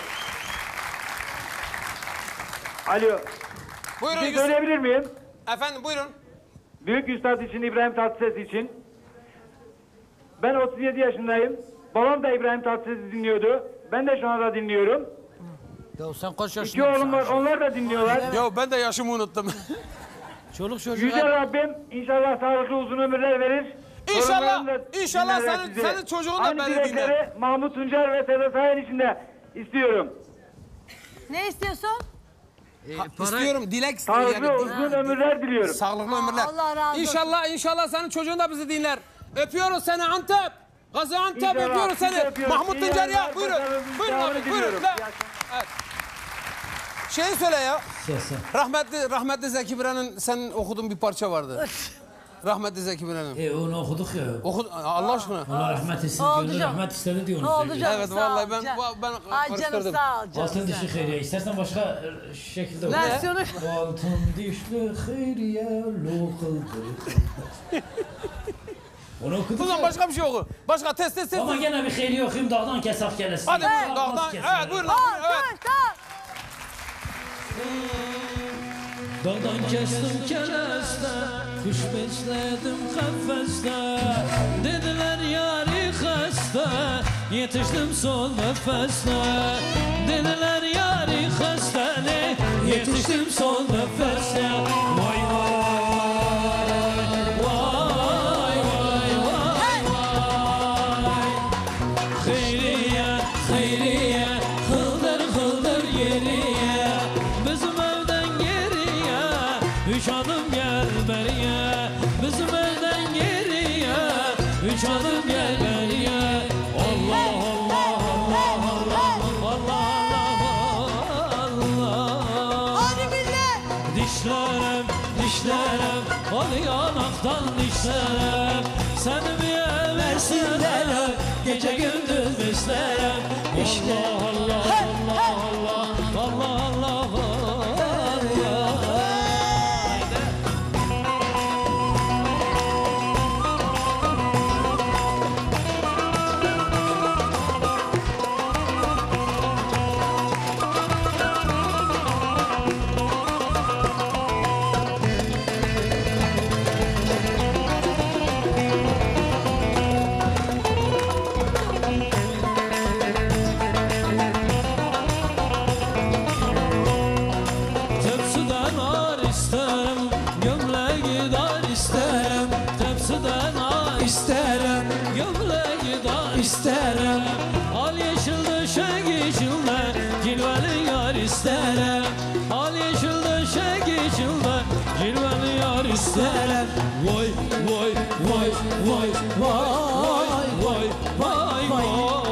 Alo. Buyurun Bir şey Yusuf. söyleyebilir miyim? Efendim buyurun. Büyük Üstad için, İbrahim Tatlıses için. Ben 37 yaşındayım. Babam da İbrahim Tatlıses'i dinliyordu. Ben de şu anda dinliyorum. Ya sen kaç İki yaşındasın? oğlum var, onlar da dinliyorlar. Ya ben de yaşımı unuttum. Çoluk çocuğu. Yüce Rabbim inşallah sağlıklı uzun ömürler verir. Torunlarım da İnşallah dinlerler senin sizi. çocuğun da Aynı beni dilekleri dinler. Mahmut Tuncer ve Seda Sayan için de istiyorum. Ne istiyorsun? İstiyorum dilek. Sağlıklı uzun ömürler diliyorum. Sağlıklı ömürler. Allah razı olsun. İnşallah senin çocuğun da bizi dinler. Öpüyoruz seni Antep. Gaziantep İnşallah, öpüyoruz sizi seni. öpüyoruz. Mahmut İyi Tuncer ya yayınlar, buyurun. başarılarınızın Buyurun devamını abi buyurun. diliyorum. La. İyi akşamlar. Evet. Şeyi söyle ya. Sesi. Rahmetli Zeki Müren'in senin okuduğun bir parça vardı. Rahmetli Zeki Müren'in. Onu okuduk ya. Allah aşkına. Allah rahmet etsin. Oldu Gönül canım. rahmet istedi diyor. Ne oldu canım? Evet sağ vallahi ol, ben Ay canım karıştırdım. sağ ol canım. Altın dişli Hayriye. İstersen başka şekilde oku. Versiyonu. Altın dişli Hayriye lokaldır. Onu okuduk Ulan ya. başka bir şey oku. Başka test. Ama gene bir Hayriye okuyayım dağdan kesak gelesin. Hadi Ya. buyurun dağdan. Kesin. Evet buyurun. Evet. Dağdan kestim keleste, kuş besledim kafeste. Dediler yari hasta, yetiştim son nefeste. Dediler yari hasta, yetiştim son nefeste. Vay vay vay vay vay vay. Hayriye, Hayriye, hıldır hıldır yeriye. Bizim evden geriye, üç adım gel beriye. Bizim evden geriye, üç adım gel beriye. Allah Allah Allah Allah Allah Allah. Hadi millet. Dişlerim, al yanaktan dişlerim. Seni bir versinler, gece gündüz beslerim. Allah Allah Allah Allah Allah Allah Allah. Tepsiden ar isterim, gömleği dar isterim. Tepsiden ar isterim, gömleği dar isterim. Al yeşil döşek içinde, cilveli yar isterim. Al yeşil döşek içinde, cilveli yar isterim. Vay vay vay vay vay vay vay vay.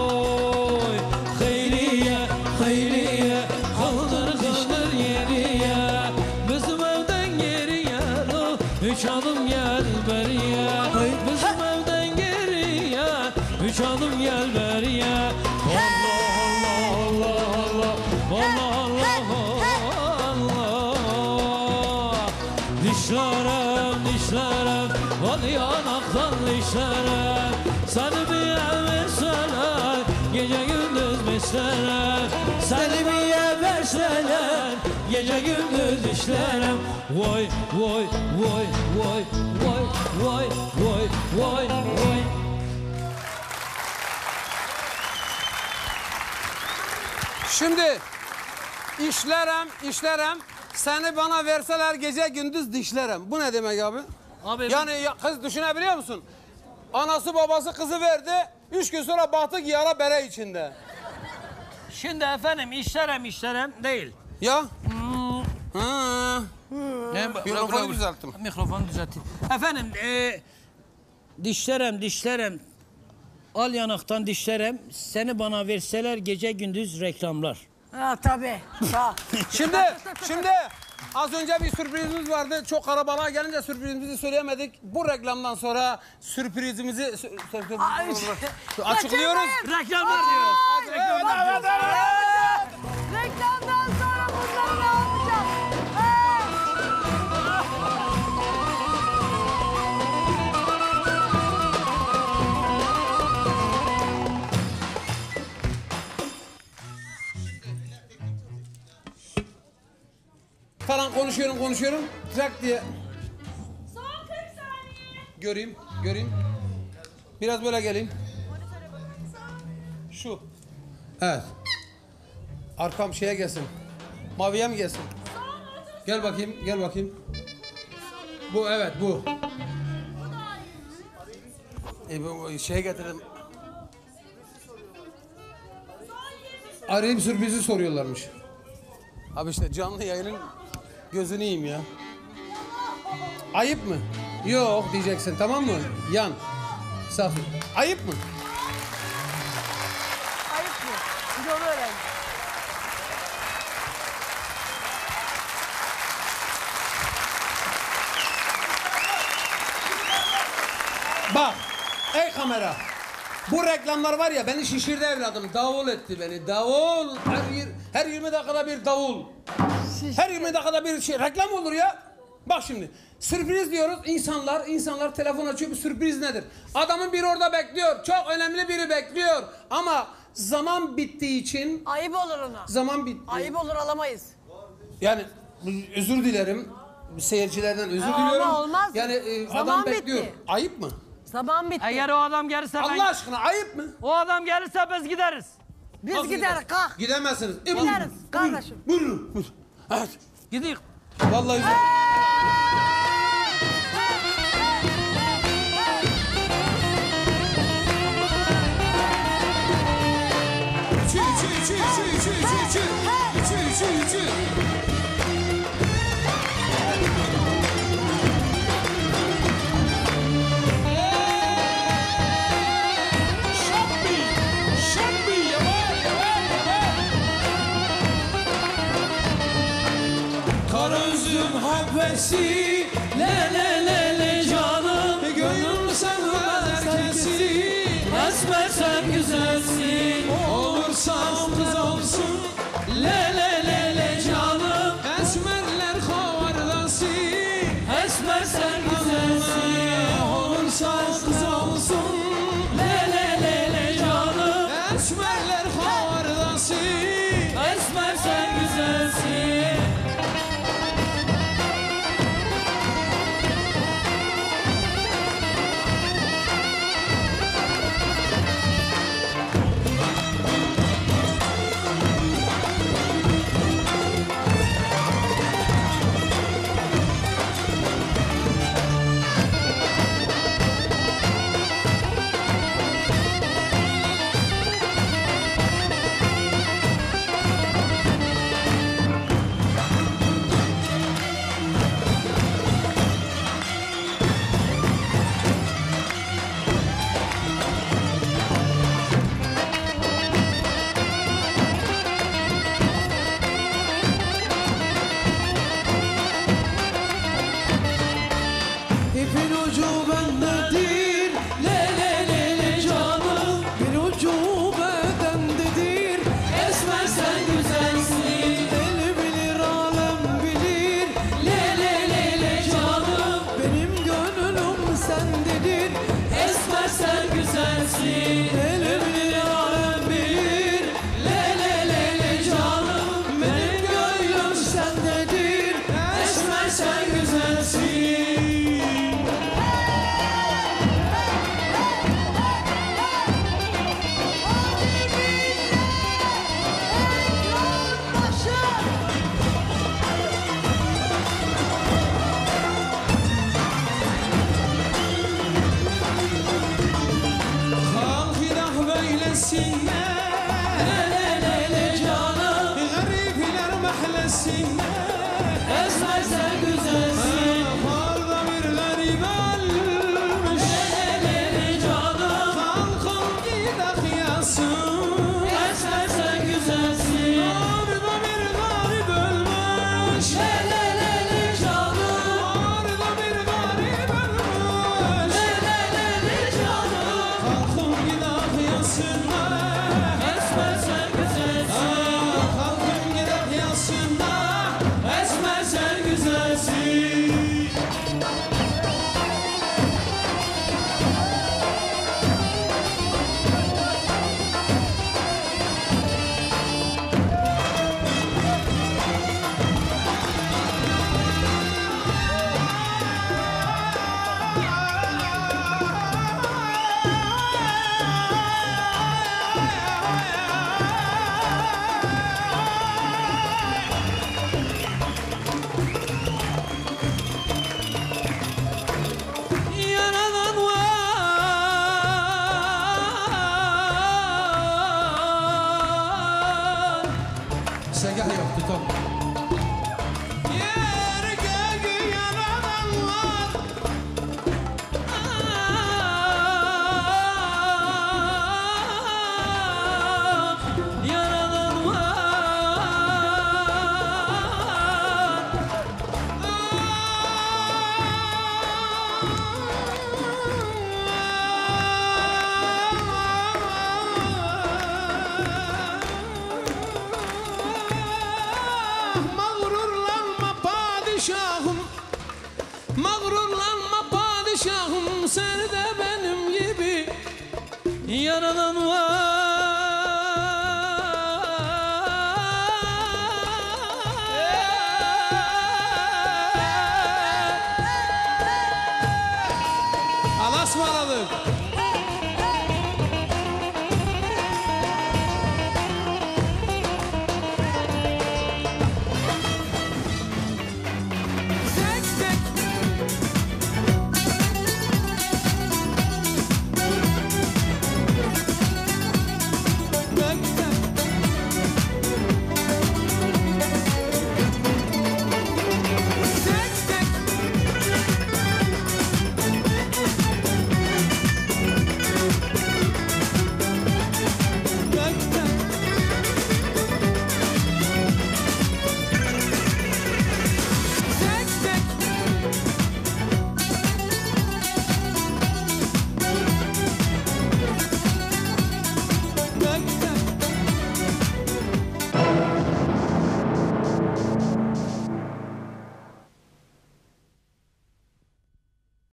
Hayriye, Hayriye, kaldır kaldır yeriye. Bizim evden geriye, üç adım gel beriye. Bizim evden geriye, üç adım gel beriye. Allah Allah Allah Allah Allah Allah. Dişlerim, al yanaktan dişlerim. Seni bir verseler, gece gündüz beslerim. Seni bir verseler, gece gündüz işlerim. Vay vay vay vay vay vay vay vay vay. Şimdi işlerem seni bana verseler gece gündüz dişlerem. Bu ne demek abi? Abi Yani kız düşünebiliyor musun? Anası babası kızı verdi. 3 gün sonra baktık yara bere içinde. şimdi efendim işlerem değil. Ya? Mikrofonu düzelttim. Mikrofonu düzelttim. Efendim dişlerem. Al yanaktan dişlerem. Seni bana verseler gece gündüz reklamlar. Ha tabii. Sağ. Şimdi az önce bir sürprizimiz vardı. Çok karabalığa gelince sürprizimizi söyleyemedik. Bu reklamdan sonra sürprizimizi açıklıyoruz. Reklamlar diyoruz. Evet. Reklamdan sonra bunları ne yapacağız? Falan konuşuyorum. Trak diye. Son 40 saniye. Göreyim. Biraz böyle geleyim. Şu. Evet. Arkam şeye gelsin. Maviye mi gelsin? Gel bakayım. Bu evet bu. Bu şeye getirelim. Arayıp sürprizi soruyorlarmış. Abi işte canlı yayının gözünü yiyeyim ya. Ayıp mı? Yok diyeceksin tamam mı? Yan. Misafir. Ayıp mı? Ayıp mı? Bir de onu öğrendim. Bak, ey kamera. Bu reklamlar var ya beni şişirdi evladım. Davul etti beni. Davul. Her 20 dakikada bir davul. Her 20 dakikada bir şey. Reklam olur ya. Bak şimdi. Sürpriz diyoruz. İnsanlar telefon açıyor. Bu sürpriz nedir? Adamın biri orada bekliyor. Çok önemli biri bekliyor. Ama zaman bittiği için. Ayıp olur ona. Zaman bitti. Ayıp olur, alamayız. Yani özür dilerim. Seyircilerden özür diliyorum. Ama olmaz. Yani Zaman adam bekliyor. bitti. Ayıp mı? Zaman bitti. Eğer o adam gelirse Allah aşkına ayıp mı? O adam gelirse biz gideriz. Biz Nasıl gideriz, gider? kalk. Gidemezsiniz. Gideriz kardeşim. Buyurun. Evet. Gidik. Vallahi Kara üzüm habbesi le le le le canım Gönlüm sen herkesi Esmer sen güzelsin Olursan kız olsun le le le le canım Esmerler havardası Esmer sen güzelsin Olursan kız olsun le le le le canım Esmerler havardası Esmer sen güzelsin İpin ucu bendedir le le le le canım Bir ucu bedendedir Esmer sen güzelsin El bilir alem bilir le le le le canım Benim gönlüm sendedir Esmer sen güzelsin El bilir alem bilir le le le le canım Benim gönlüm sendedir Esmer sen güzelsin Halk ilah böylesinler Le le le canım Garipler mahlesinler Esmer sen güzelsin Orada bir garip ölmüş Le le canım Halkın ilah yasın Esmer sen güzelsin Orada bir garip ölmüş Le le canım Orada bir garip ölmüş Le le canım Halkın ilah yasınlar Esmer sen güzelsin Halkın ilah yasınlar Esmer sen güzelsin Yaradan var Segah yoktu top. Yer göğü yaradan var Yaradan var